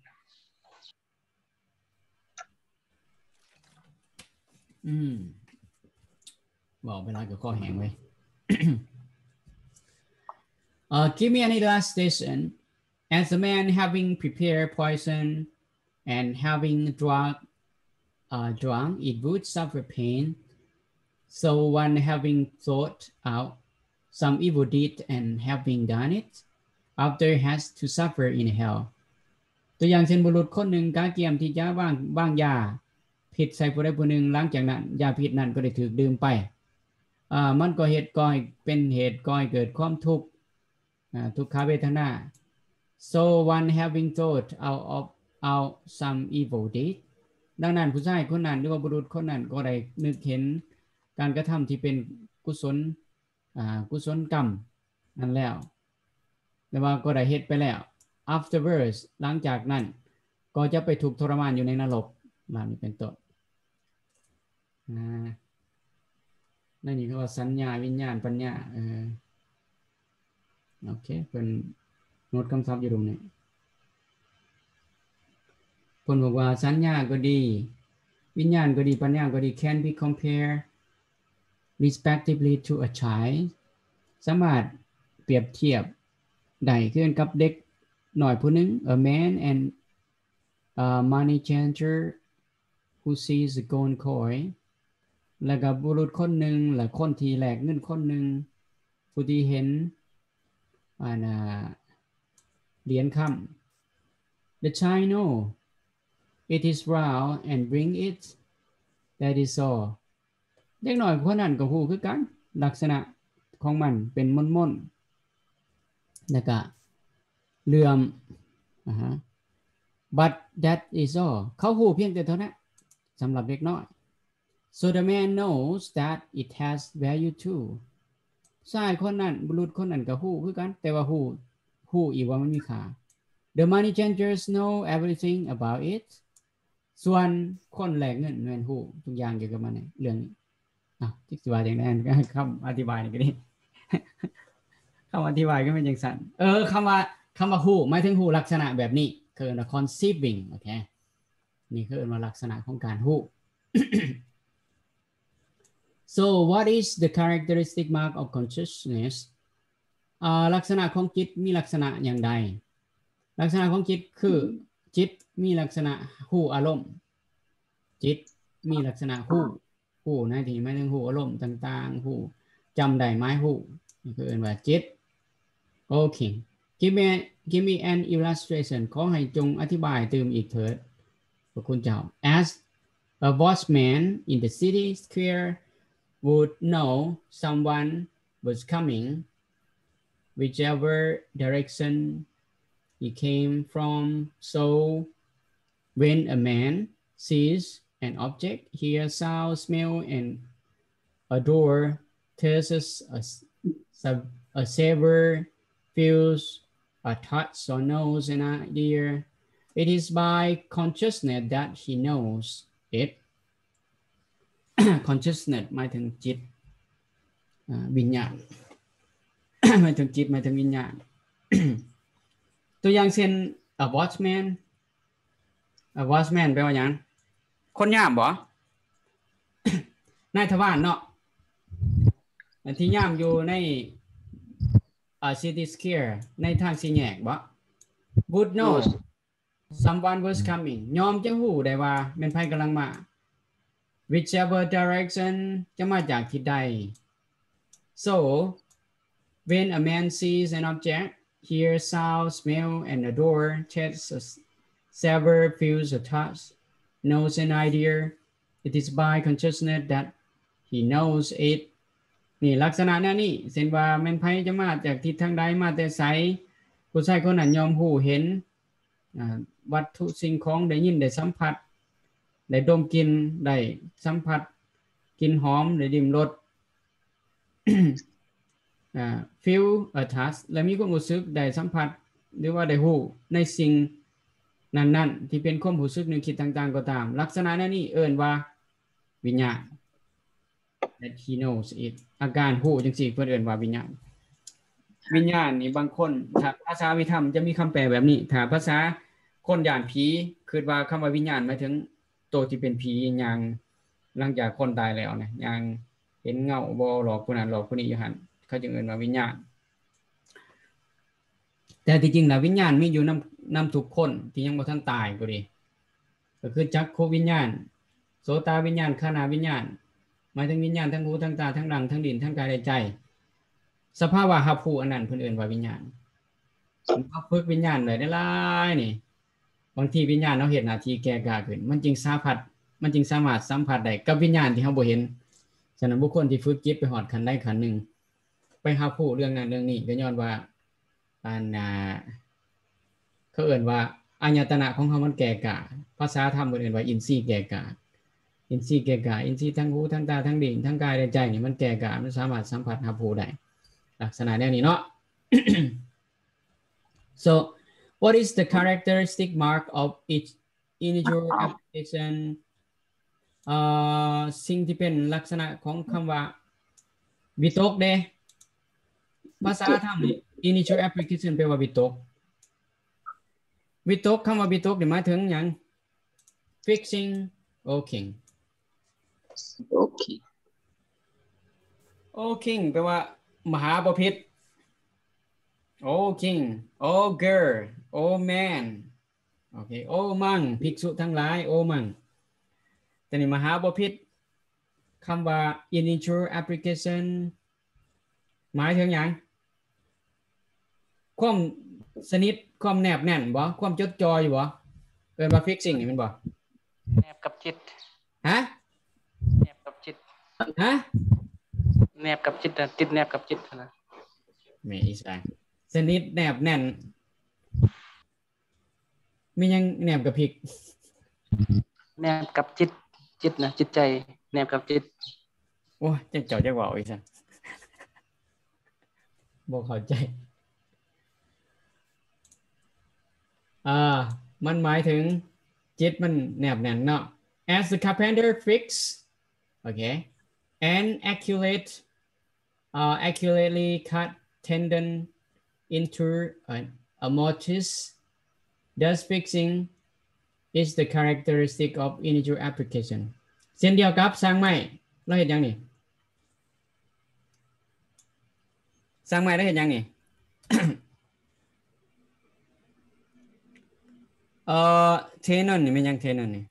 บอกเวลาก็คอแห้งไว้ give me an illustration as a man having prepared poison and having drunk it would suffer pain so one having thought out some evil deed and having done it after has to suffer in hell ตัวอย่างเช่นบุรุษคนหนึ่งกาเกียมที่จะวางยาพิษใส่ผู้ใดผู้หนึ่งหลังจากนั้นยาพิษนั้นก็ได้ถูกดื่มไปมันก็เป็นเหตุก่อให้เกิดความทุกข์ทุกขเวทนา so one having thought out some evil deed ดังนั้นผู้ชายคนนั้นหรือว่าบุรุษคนนั้นก็ได้นึกเห็นการกระทำที่เป็นกุศลกรรมนั่นแล้วแต่ว่าก็ได้เฮ็ดไปแล้ว afterwards หลังจากนั้นก็จะไปถูกทรมานอยู่ในนรกแบบนี้เป็นต้นนั่นนี่คือว่าสัญญาวิญญาณปัญญาโอเคเป็นโน้ตคำศัพท์อยู่ตรงนี้คนบอกว่าสัญญาก็ดีวิญญาณก็ดีปัญญาก็ดี can be compared respectively to a child สามารถเปรียบเทียบได้คือกับเด็กหน่อยผู้หนึง a man and a money changer who sees a gold coin แล้วก็บุรุษคนหนึ่งและคนที่แลกเงินคนหนึ่งผู้ที่เห็นเหรียญคำ The child know it is round and bring it that is all เด็กน้อยคนนั้นก็ฮู้คือกันลักษณะของมันเป็นม่นๆแล้วก็เหลื่อมbut that is all เขาฮู้เพียงแต่เท่านั้นสำหรับเด็กน้อย so the man knows that it has value too ชายคนนั้นบุรุษคนนั้นก็ฮู้คือกันแต่ว่าฮู้อีกว่ามันมีค่า the money changers know everything about it ส่วนคนแลกเงินแม่นฮู้ทุกอย่างเกี่ยวกับมันเรื่องนี้ที่สิว่าจังได๋คำอธิบายนี่ก็ดี คำอธิบายก็เป็นจังซั่นคำว่าฮู้หมายถึงฮู้ลักษณะแบบนี้คือ conceiving โอเคนี่คือลักษณะของการฮู้ so what is the characteristic mark of consciousness ลักษณะของจิตมีลักษณะอย่างใดลักษณะของจิตคือจิตมีลักษณะฮู้อารมณ์จิตมีลักษณะฮู้ในที่หมายถึงฮู้อารมณ์ต่างๆฮู้จำได้หมายฮู้นี่คือเรียกว่าจิตโอเค give me an illustration ขอให้จงอธิบายเติมอีกเถิดพระคุณเจ้า as a watchman in the city square would know someone was coming whichever direction he came from so when a man sees an object hear sound smell and adore tastes a savor feels a touch or knows an idea it is by consciousness that he knows it consciousness หมายถึงจิตวิญญาณ หมายถึงจิตหมายถึงวิญญาณ ตัวอย่างเช่น a watchman แปลว่าหยังคนยามบ่ นายทวารเนาะที่ยามอยู่ในcity square ในทางสี่แยกบ่ would know someone was coming ยอมจะฮู้ได้ว่าแม่นไผกำลังมา whichever direction จะมาจากทิศใด so when a man sees an object hears sound smell and adore tastes savor feels a touch knows an idea it is by consciousness that he knows it นี่ลักษณะแนวนี้เช่นว่าแม่นไผจะมาจากทิศทางใดมาแต่ไสผู้ชายคนนั้นยอมฮู้เห็นวัตถุสิ่งของได้ยินได้สัมผัสได้ดมกลิ่นได้สัมผัสกลิ่นหอมได้ลิ้มรส feel a touch และมีความรู้สึกได้สัมผัสหรือว่าได้ฮู้ในสิ่งนั้นๆที่เป็นความรู้สึกนึกคิดต่างๆก็ตามลักษณะนี้เอิ้นว่าวิญญาณ that he knows it อาการฮู้จังซี่เพิ่นเอิ้นว่าวิญญาณนี่บางคนถ้าภาษาวิธรรมจะมีคำแปลแบบนี้ถ้าภาษาคนย่านผีคิดว่าคำว่าวิญญาณหมายถึงตัวที่เป็นผีอย่างหลังจากคนตายแล้วนะอย่างเห็นเงาบ่หลอกผู้นั้นหลอกผู้นี้อยู่หั่นเขาจึงเอิ้นว่าวิญญาณแต่ที่จริงแล้ววิญญาณมีอยู่นำทุกคนที่ยังบ่ทันตายก็ดีก็คือจักขุวิญญาณโสตวิญญาณฆานาวิญญาณหมายถึงวิญญาณทั้งหูทั้งตาทั้งดังทั้งดินทั้งกายและใจสภาวะรับรู้อันนั้นเพิ่นเอิ้นว่าวิญญาณเราฝึกวิญญาณได้หลายนี่บางทีวิญญาณเราเฮ็ดหน้าที่แก่กล้าขึ้นมันจึงสามารถสัมผัสได้กับวิญญาณที่เฮาบ่เห็นฉะนั้นบุคคลที่ฝึกจิตไปฮอดขั้นใดขั้นหนึ่งไปรับรู้เรื่องนั้นเรื่องนี้ก็ย้อนว่าเขาเอิ้นว่าอายตนะของเฮามันแก่กล้าภาษาธรรมเอิ้นว่าอินทรีย์แก่กล้าอินทรีย์ทั้งหูทั้งตาทั้งดินทั้งกายและใจนี่มันแก่กล้ามันสามารถสัมผัสรับรู้ได้ลักษณะแนวนี้เนาะ so what is the characteristic mark of each individual application สิ่งที่เป็นลักษณะของคำว่าวิตกเด้ภาษาธรรมนี่ initial application แปลว่าวิตกคำว่าวิตกนี่หมายถึงหยัง fixing okay แปลว่ามหาบพิตร Oh king Oh girl Oh man โอเคโอ้มั่งภิกษุทั้งหลายโอ้มั่งแต่นี่มหาบพิตรคำว่า initial application หมายถึงอย่างความสนิทความแนบแน่นบ่ความจดจ่ออยู่บ่เอิ้นว่า fixing นี่มันบ่แนบกับจิตฮะแนบกับจิตฮะแนบกับจิตนะติดแนบกับจิตนะไม่ใช่สนิทแนบแน่นมียังแนบกับพริกแนบกับจิตนะจิตใจแนบกับจิตโอ้ยเจ้าจะบอกอีกซั่นบ่เข้าใจมันหมายถึงจิตมันแนบแน่นเนาะ as the carpenter fix okay and accurately cut tendon into a mortise thus fixing is the characteristic of initial application เช่นเดียวกับสร้างไม้เราเห็นยังนี่สร้างไม้เราเห็นยังนี่ เทนอนนี่มันยังเทนอนนี่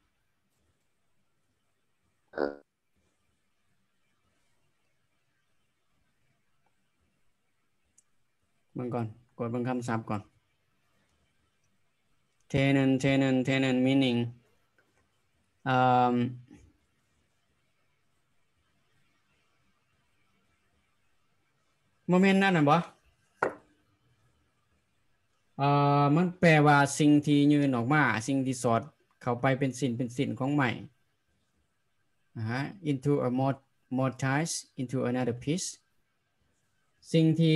มันก่อนกดเบิ่งคำศัพท์ก่อน tenant meaning โมเมนต์นั่นน่ะบ่มันแปลว่าสิ่งที่ยืนออกมาสิ่งที่สอดเข้าไปเป็นสิ่นของใหม่into a mortise into another piece สิ่งที่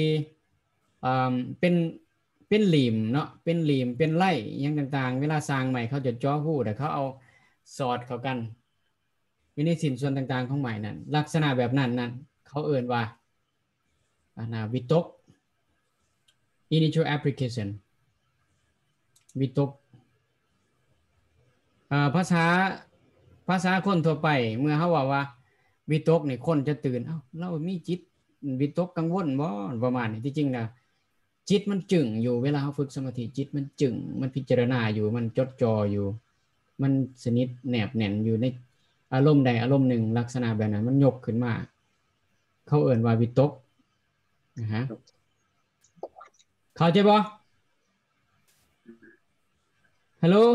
เป็นหลีมเนาะเป็นหลีมเป็นไล่อย่างต่างๆเวลาสร้างใหม่เขาจะจ่อหู้แต่เขาเอาสอดเข้ากันอยู่ในสิ่นส่วนต่างๆของใหม่นั้นลักษณะแบบนั้นเขาเอ่ยว่าวิตก initial application วิตกภาษาคนทั่วไปเมื่อเขาว่าวิตกนี่คนจะตื่นเรามีจิตวิตกกังวลบ่ประมาณนี้ที่จริงนะจิตมันจึงอยู่เวลาเขาฝึกสมาธิจิตมันจึงมันพิจารณาอยู่มันจดจ่ออยู่มันสนิทแนบแน่นอยู่ในอารมณ์ใดอารมณ์หนึ่งลักษณะแบบนั้นมันยกขึ้นมาเขาเอ่ยว่าวิตกนะฮะเข้าใจบ่ฮัลโหล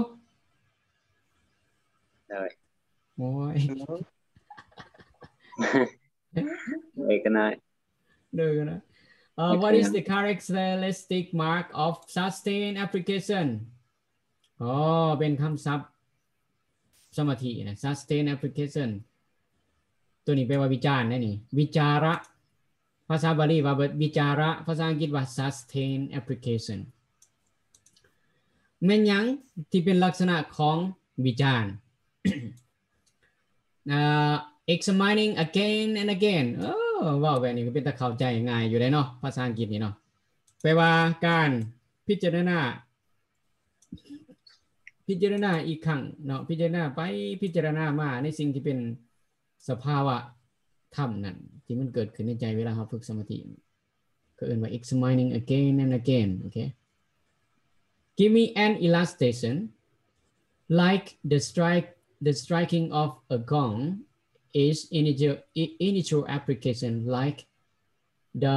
ได้โอ้ยได้กันได้นะwhat is the characteristic mark of sustained application เป็นคำศัพท์สมาธินะ sustained application ตัวนี้แปลว่าวิจารณ์นี่วิจาระภาษาบาลีว่าวิจาระภาษาอังกฤษว่า sustained application แม่นยังที่เป็นลักษณะของวิจารณ์ examining again and again ว่าแบบนี้ก็เป็นตะเข้าใจง่ายอยู่ได้เนาะภาษาอังกฤษนี่เนาะแปลว่าการพิจารณาอีกครั้งเนาะพิจารณาไปพิจารณามาในสิ่งที่เป็นสภาวะธรรมนั่นที่มันเกิดขึ้นในใจเวลาเราฝึกสมาธิก็เรียกว่า examining again and again okay give me an illustration like the striking of a gong is initial application like the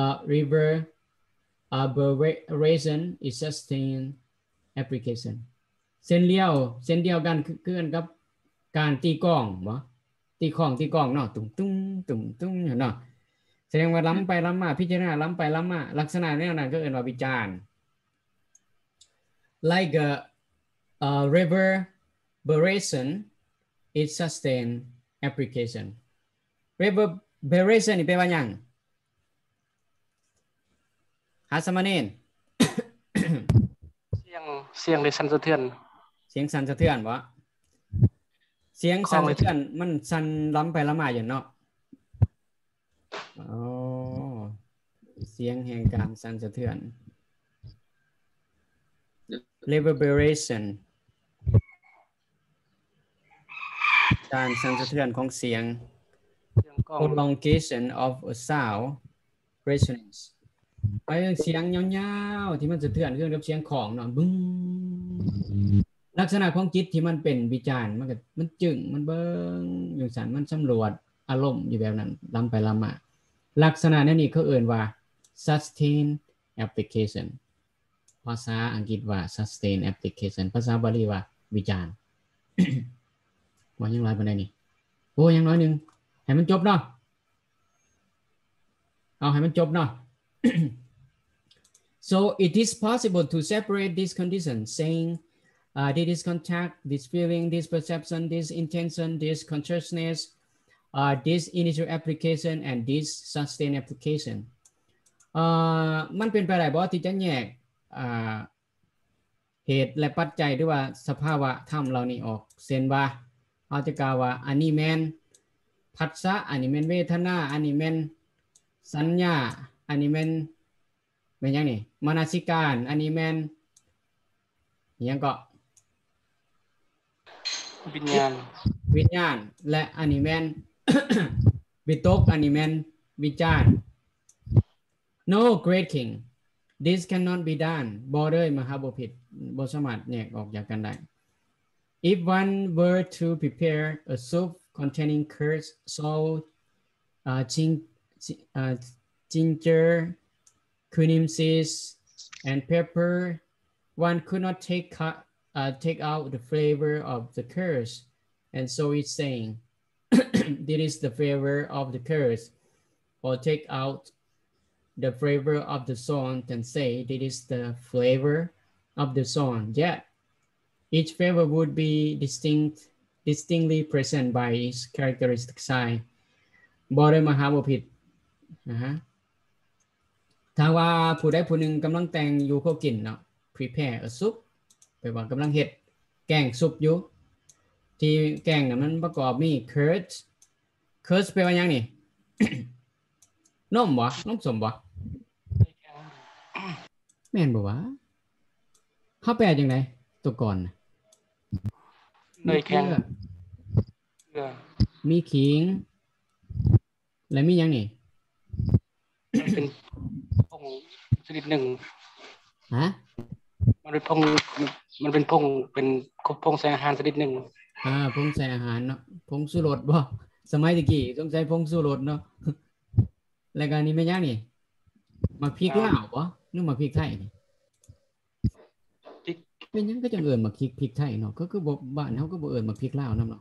reverberation is sustained application เส้นเดียวกันคือกันกับการตีกลองบ่ตีกลองเนาะตุ้งเนาะแสดงว่าล้ำไปล้ำมาพิจารณาล้ำไปล้ำมาลักษณะแนวนั้นก็เรียกว่าวิจารณ์ like a reverberation is sustained application reverberation นี่แปลว่าหยังหาสมณเณรเสียงเลยสั่นสะเทือนเสียงสั่นสะเทือนบ่เสียงสั่นสะเทือนมันสั่นล้ำไปล้ำมาอยู่เนาะเสียงแห่งการสั่นสะเทือน reverberation การสั่นสะเทือนของเสียง prolongation of a sound resonance ไปเสียงยาวๆที่มันสะเทือนขึ้นกับเสียงของเนาะบึ้งลักษณะของจิตที่มันเป็นวิจารณ์มันจึงมันเบิ่งอยู่สันมันสำรวจอารมณ์อยู่แบบนั้นล้ำไปล้ำมาลักษณะนั้นนี่เขาเอ่ยว่า sustain application ภาษาอังกฤษว่า sustain application ภาษาบาลีว่าวิจารณ์ ว่ายังไรปานใดนี่โอ้ยังน้อยนึงให้มันจบเนาะเอาให้มันจบเนาะ so it is possible to separate these conditions saying this contact, this feeling, this perception, this intention, this consciousness, this initial application, and this sustained application. มันเป็นไปได้บ่ที่จะแยกเหตุและปัจจัยหรือว่าสภาวะธรรมเหล่านี้ออกเช่นว่าเราจะกล่าวว่าอันนี้แม่นผัสสะอันนี้แม่นเวทนาอันนี้แม่นสัญญาอันนี้แม่นเป็นยังนี่มนสิการอันนี้แม่นยังก็วิญญาณและอันนี้แม่น วิตกอันนี้แม่นวิจาร No great king this cannot be done บ่เลยมหาบ่ผิดบ่สามารถแยกออกจากกันได้ If one were to prepare a soup containing curds, salt, ginger, cumin seeds, and pepper, one could not take out the flavor of the curds, and so it's saying, this is the flavor of the curds, or take out the flavor of the salt and say, this is the flavor of the salt. Yet, each flavor would be distinctly present by its characteristic sign. บ่ได้มหาบ่ผิดนะฮะถ้าว่าผู้ใดผู้หนึ่งกำลังแต่งอยู่เขากินเนาะ prepare a soup แปลว่ากำลังเฮ็ดแกงซุปอยู่ที่แกงน่ะมันประกอบมี curds แปลว่าหยังนี่ นมบ่นมสมบ่แม่นบ่วะเฮาแปลจังได๋ตัวก่อนน่ะเนยแข็งมีขิงและมีหยังนี่เป็นพงชนิดหนึ่งฮะมันเป็นพงเป็นพงใส่อาหารชนิดหนึ่งพงใส่อาหารเนาะพงชูรสบ่สมัยตะกี้ต้องใช้พงชูรสเนาะแล้วก็นี่แม่นหยังนี่มักพริกลาวบ่หรือมักพริกไทยนี่เป็นหยังก็จังเอิ้นมักพริกไทยเนาะก็คือบ่บ้านเฮาก็บ่เอิ้นมักพริกลาวนำเนาะ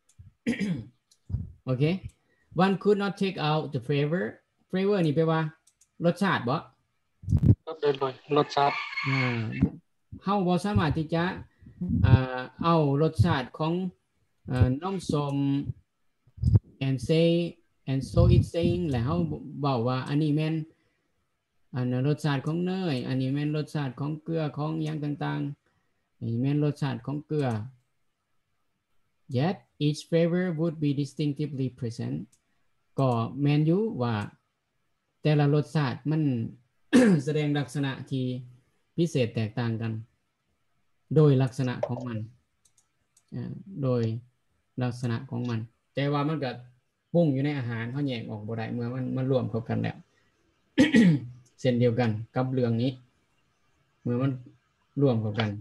โอเค one could not take out the flavor นี่แปลว่ารสชาติบ่รสชาติเฮาบ่สามารถที่จะเอารสชาติของน้ำส้ม and so it's saying แล้วเฮาเว้าว่าอันนี้แม่นรสชาติของเนยอันนี้แม่นรสชาติของเกลือของหยังต่างๆอันนี้แม่นรสชาติของเกลือ Yet each flavor would be distinctively present ก็แม่นอยู่ว่าแต่ละรสชาติมัน แสดงลักษณะที่พิเศษแตกต่างกันโดยลักษณะของมันโดยลักษณะของมันแต่ว่ามันก็ปรุงอยู่ในอาหารเฮาแยกออกบ่ได้เมื่อมันรวมเข้ากันแล้ว เช่นเดียวกันกับเรื่องนี้เมื่อมันรวมเข้ากัน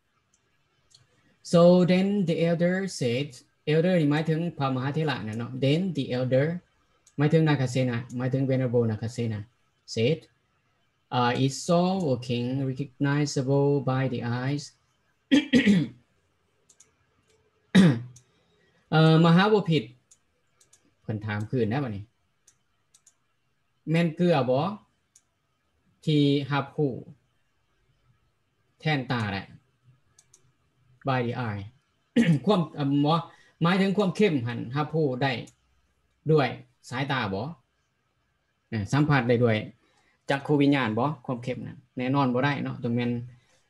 so then the elder said elder นี่หมายถึงพระมหาเถระเนาะ then the elder หมายถึงนาคเสนาหมายถึง venerable นาคเสนา said is so O king recognizable by the eyes มหาบ่ผิดเพิ่นถามคืนได้บ่นี่แม่นเกลือบ่ที่รับรู้แทนตาได้ by the eye ความหมายถึงความเข้มหันรับรู้ได้ด้วยสายตาบ่สัมผัสได้ด้วยจักขุวิญญาณบ่ความเข้มนั้นแน่นอนบ่ได้เนาะต้องแม่น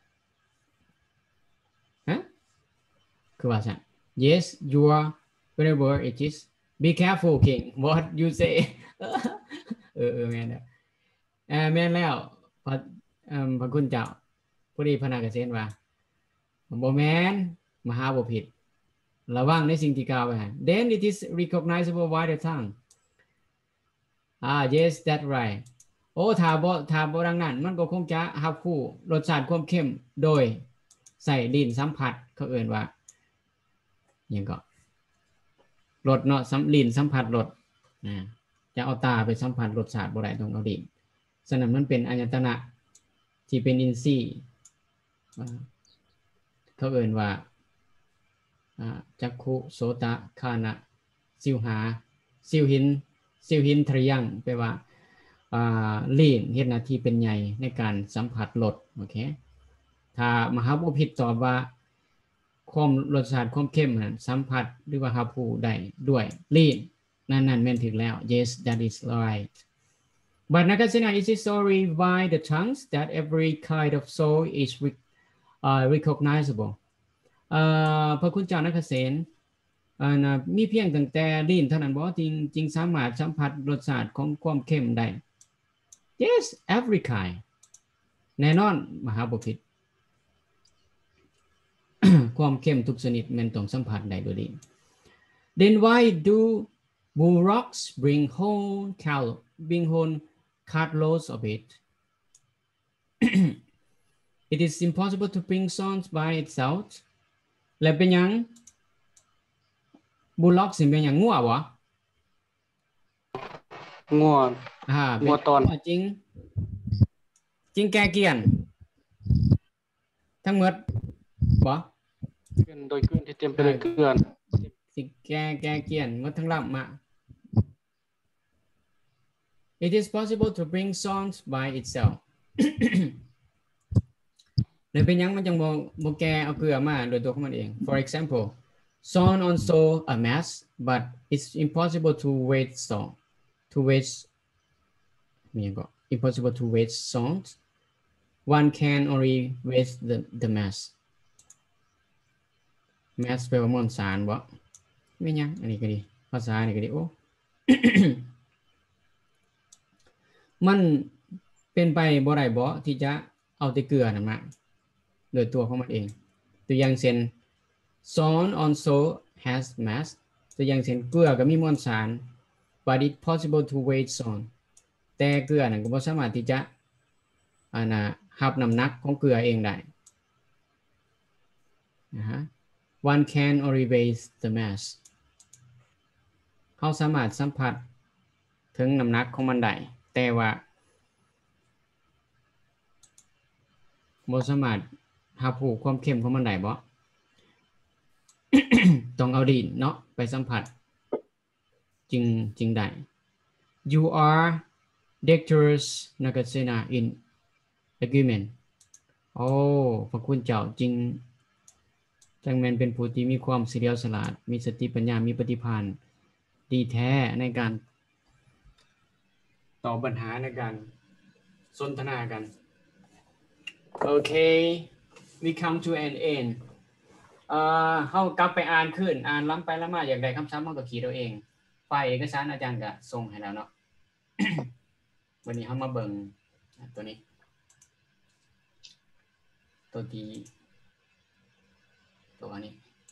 คือว่าซั่น yes you are wherever it is be careful king what you say แม่นแล้วแม่นแล้วพระคุณเจ้าพอดีพระนาคเสนว่าบ่แม่นมหาบ่ผิดระวังในสิ่งที่กล่าวไว้ then it is recognizable by the tongue yes that's right โอ้ถ้าบ่ดังนั้นมันก็คงจะรับรู้รสชาติความเข้มโดยใส่ลิ้นสัมผัสเขาเอิ้นว่าหยังก็รสเนาะลิ้นสัมผัสรสจะเอาตาไปสัมผัสรสชาติบ่ได้ต้องเอาลิ้นฉะนั้นมันเป็นอายตนะที่เป็นอินทรีย์เขาเอิ้นว่าจักขุโสตะฆานะสิวหาสิวหินทริยังแปลว่าลิ้นเฮ็ดหน้าที่เป็นใหญ่ในการสัมผัสรสโอเคถ้ามหาบ่ผิดตอบว่าความรสชาติความเข้มนั้นสัมผัสหรือว่ารับรู้ได้ด้วยลิ้นนั่นแม่นถูกแล้ว yes that is right but Nagasena is it sorry by the tongues that every kind of soul is recognizable พระคุณเจ้านักเกษณมีเพียงตั้งแต่ลิ้นเท่านั้นบ่จริงสามารถสัมผัสรสชาติของความเข้มได้ yes every kind แน่นอนมหาบ่ผิด ความเข้มทุกชนิดมันต้องสัมผัสได้โดยลิ้น then why do bullocks bring whole cartloads of it it is impossible to bring songs by itself แล้วเป็นหยังบุลล็อกสิเป็นหยังงัวบ่งัวงัวตอนจริงแก่เกียนทั้งหมดบ่เกลือนโดยเกลือนที่เต็มไปด้วยเกลือนสิแก่เกียนหมดทั้งลำมา It is possible to bring songs by itself แล้วเป็นหยังมันจังบ่แก่เอาเกลือมาโดยตัวของมันเอง For example Song also a mass but it's impossible to weight songs one can only weight the mass แปลว่ามวลสารบ่ไม่ยังอันนี้ก็ดีภาษานี่ก็ดีโอ้ มันเป็นไปบ่ได้บ่ที่จะเอาแต่เกลือนั่นมาโดยตัวของมันเองตัวอย่างเช่น Salt also has mass ตัวอย่างเช่นเกลือก็มีมวลสาร but it's possible to weight salt แต่เกลือนั่นก็บ่สามารถที่จะรับน้ำหนักของเกลือเองได้one can only weight the mass เขาสามารถสัมผัสถึงน้ำหนักของมันได้แต่ว่าบ่สามารถรับรู้ความเข้มของมันได้บ่ ต้องเอาดินเนาะไปสัมผัสจึงได้ You are dexterous Nagasena in argument โอ้พระคุณเจ้าจริงจังแม่นเป็นผู้ที่มีความเฉลียวฉลาดมีสติปัญญามีปฏิภาณดีแท้ในการตอบปัญหาในการสนทนากันโอเค we come to an end เฮากลับไปอ่านขึ้นอ่านล้ำไปล้ำมาอย่างใดคำซ้ำเฮาก็ขีดเอาเองไฟล์เอกสารอาจารย์ก็ส่งให้แล้วเนาะ วันนี้เฮามาเบิ่งตัวนี้ตัวนี้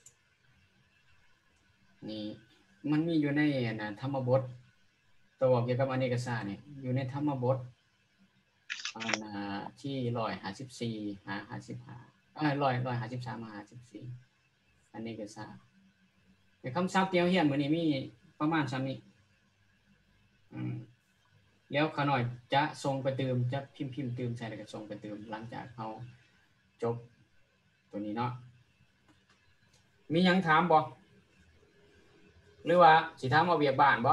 นี่มันมีอยู่ในธรรมบทตัวเกี่ยวกับอเนกชาติเนี่ยอยู่ในธรรมบทที่153 อันนี้ก็ทราบแต่คำศัพท์เตียวเฮียนมื้อนี้มีประมาณซ้ำนี้แล้วขาน้อยจะส่งไปเติมจะพิมพ์เติมใส่แล้วก็ส่งไปเติมหลังจากเฮาจบตัวนี้เนาะมีหยังถามบ่หรือว่าสิถามเอาเวียกบ้านบ่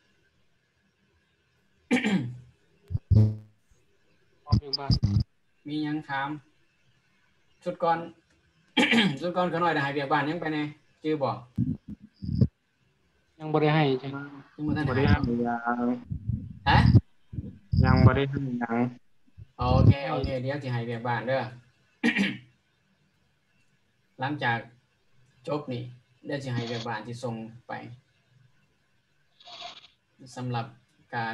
มีหยังถามสุดก่อน ขาน้อยได้ให้เวียกบ้านยังไปแน่จื้อบ่ยังบ่ได้ให้ใช่มั้ยยังบ่ได้ให้ฮะยังบ่ได้ให้ยังโอเคเดี๋ยวสิให้เวียกบ้านเด้อ หลังจากจบนี่เดี๋ยวสิให้เวียกบ้านที่ส่งไปสำหรับการ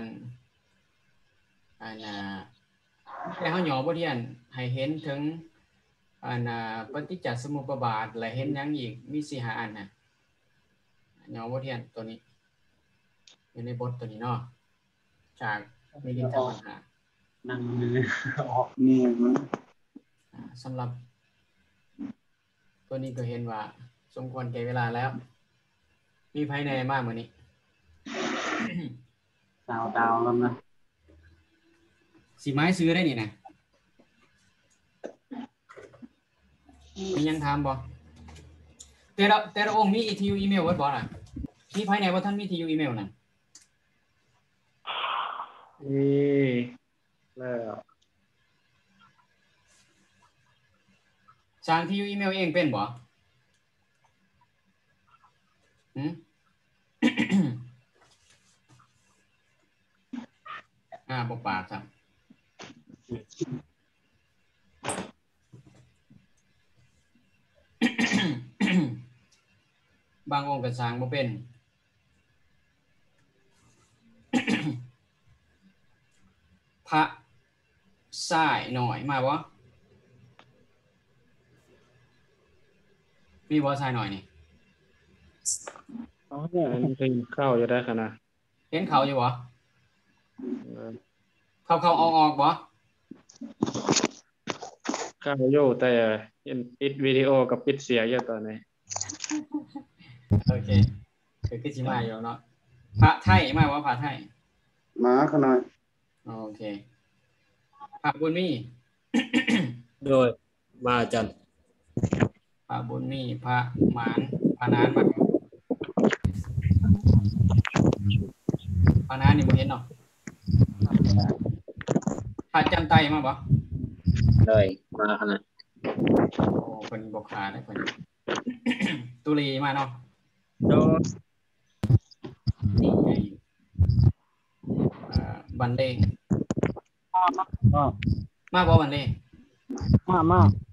แต่เฮาหย่อบทเรียนให้เห็นถึงปฏิจจสมุปบาทและเห็นหยังอีกมี 4-5 อันน่ะหย่อบทเรียนตัวนี้อยู่ในบทตัวนี้เนาะจากมิลินทปัญหานั่งออกนี่มันสำหรับตัวนี้ก็เห็นว่าสมควรแก่เวลาแล้วมีภายในมากมื้อนี้ดาวแล้วนะสิไม้ซื้อได้นี่นะมียังถามบ่แต่ละองค์มีที่อยู่อีเมลไว้บ่ล่ะมีภายในว่าท่านมีที่อยู่อีเมลน่ะแล้วสร้างที่อยู่อีเมลเองเป็นบ่หืม บ่ปากครับ บางองค์ก็สร้างบ่เป็น พระสายหน่อยมาบ่มีบ่สายหน่อยนี่อ๋อเนี่ยอันนี้คือเข้าจะได้ขนาดเห็นเขาอยู่บ่เขาออกบ่เข้าโยแต่ปิดวิดีโอกับปิดเสียงอยู่ตอนนี้โอเคคือสิมาอยู่เนาะพระไทยมาบ่พระไทยมาขนาดโอเคพระบุญมีโดยมาอาจารย์พระบุญมีพระหมานพระนานมาพระนานนี่บ่เห็นเนาะพระจำไตมาบ่เลยมาขนาดโอ้เพิ่นบ่ขาดได้เพิ่น ตุลีมาเนาะโดยนี่ไงบันเลงมาบ่บันเลงมา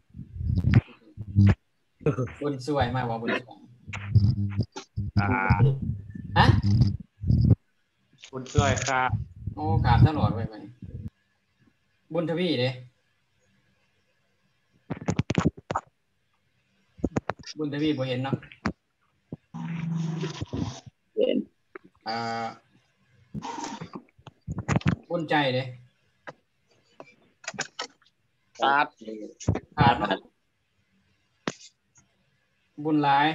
บุญสวยมาบ่บุญสวย ฮะคุณช่วยค่ะโอ้ขาดตลอดเว้ยเพิ่นบุญทวีเด้บุญทวีบ่เห็นเนาะเห็นบุญใจเด้ครับขาดเนาะบุญหลาย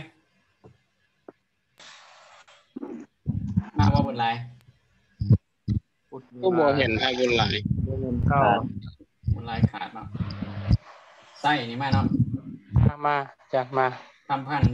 มาบ่บุญหลายก็บ่เห็นให้บุญหลายเงินเข้าบุญหลายขาดเนาะไส้นี่มาเนาะมาจัดมาทำพันเด้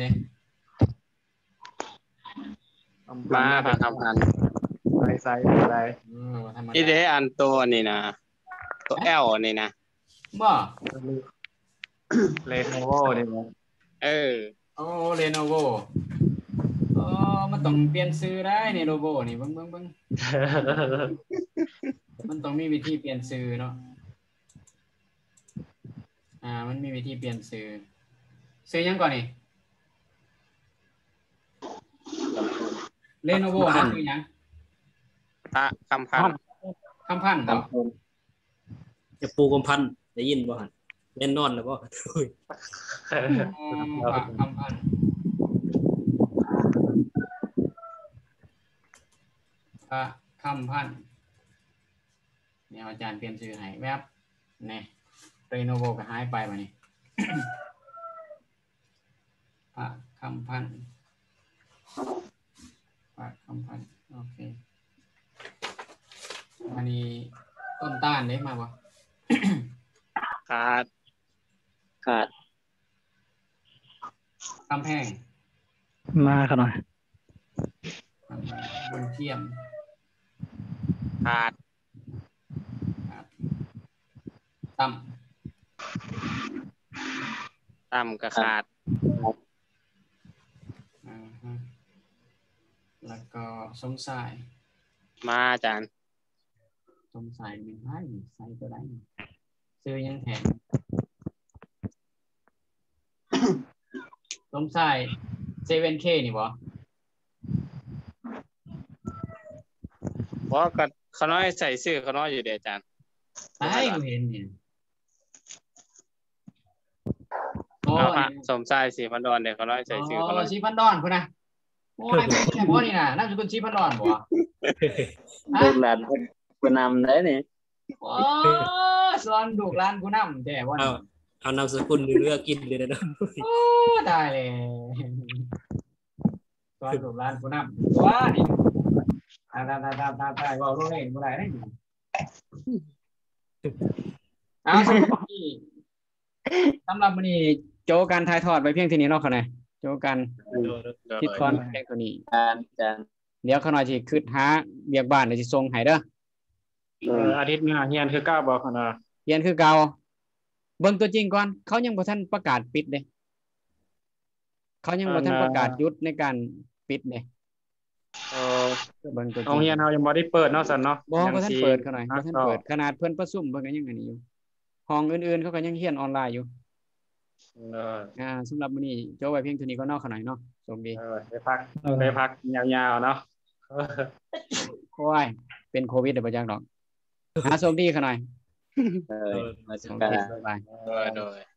มาพาทำพันใส่อะไรบ่ธรรมอีเดดาอันตัวนี่นะตัวแอลนี่นะบ่เลโนโวเนี่ยนะโอ้ Lenovo อ๋อมันต้องเปลี่ยนชื่อได้นี่ Lenovo นี่เบิ่งมันต้องมีวิธีเปลี่ยนชื่อเนาะมันมีวิธีเปลี่ยนชื่อชื่อหยังก่อนนี่ Lenovo นะชื่อหยังพระคำพันคำพันธ์บ่จะปูกำพันได้ยินบ่หั่นแน่นอนแล้วบ่พระคำพันธ์พระคำพันธ์เนี่ยอาจารย์เปลี่ยนชื่อให้แวบนี่ Lenovo ก็หายไปบัดนี้ พระคำพันธ์พระคำพันธ์โอเคอันนี้ต้นต้านเด้มาบ่ขาดคำแพงมาขนาดบนเทียมขาดต่ำก็ขาดแล้วก็สมสายมาอาจารย์สมสายเป็นไพ่ใส่ตัวได้ซื้อยังแถม สมสาย 7K นี่บ่เพราะก็เขาน้อยใส่ชื่อเขาน้อยอยู่เด้อาจารย์ไอ้กูเห็นเนี่ยโอ้เอายพระสมชายศรีพันดอนเด้เขาน้อยใส่ชื่อเขาน้อยชีพันดอนพุ่นนะโอ้ยแค่บ่นี่น่ะนามสกุลชีพันดอนบ่ฮะลูกหลานเพิ่นนำได้นี่โอ้โอ้สอนลูกหลานกูนำแท้ว่าเอานามสกุลเลือกกินเลยนะโอ้ได้เลยสอนลูกหลานกูนำว่านี่ตายเว้าโรงเรียนบ่ได้เด้สำหรับมื้อนี้โจกันถ่ายทอดไว้เพียงเท่านี้เนาะค่ะนะโจกันคิดก่อนเพียงเท่านี้เดี๋ยวเขาหน่อยสิคิดหาเวียกบ้านเดี๋ยวสิส่งให้เด้ออาทิตย์หน้าเฮียนคือเก้าบ่คั่นน่ะเรียนคือเก่าเบิ่งตัวจริงก่อนเขายังบ่ทันประกาศปิดเด้เขายังบ่ทันประกาศหยุดในการปิดเด้เบิ่งตัวจริโรง งเรียนเฮายังบ่ได้เปิดเนาะซั่นเนาะบ่ทันเปิดเขาหน่อยบ่ทันเปิดขนาดเพิ่นประชุมเพิ่นก็ยังอันนี้อยู่ห้องอื่นๆเขาก็ยังเรียนออนไลน์อยู่สำหรับมื้อนี้โจไว้เพียงเท่านี้ก็เนาะเขาหน่อยเนาะสวัสดีได้พักยาวๆเนาะโอ้ยเป็นโควิดได้บ่จักดอกสวัสดีเขาหน่อยมาสจังวัสกาดีบ๊ายบายโดย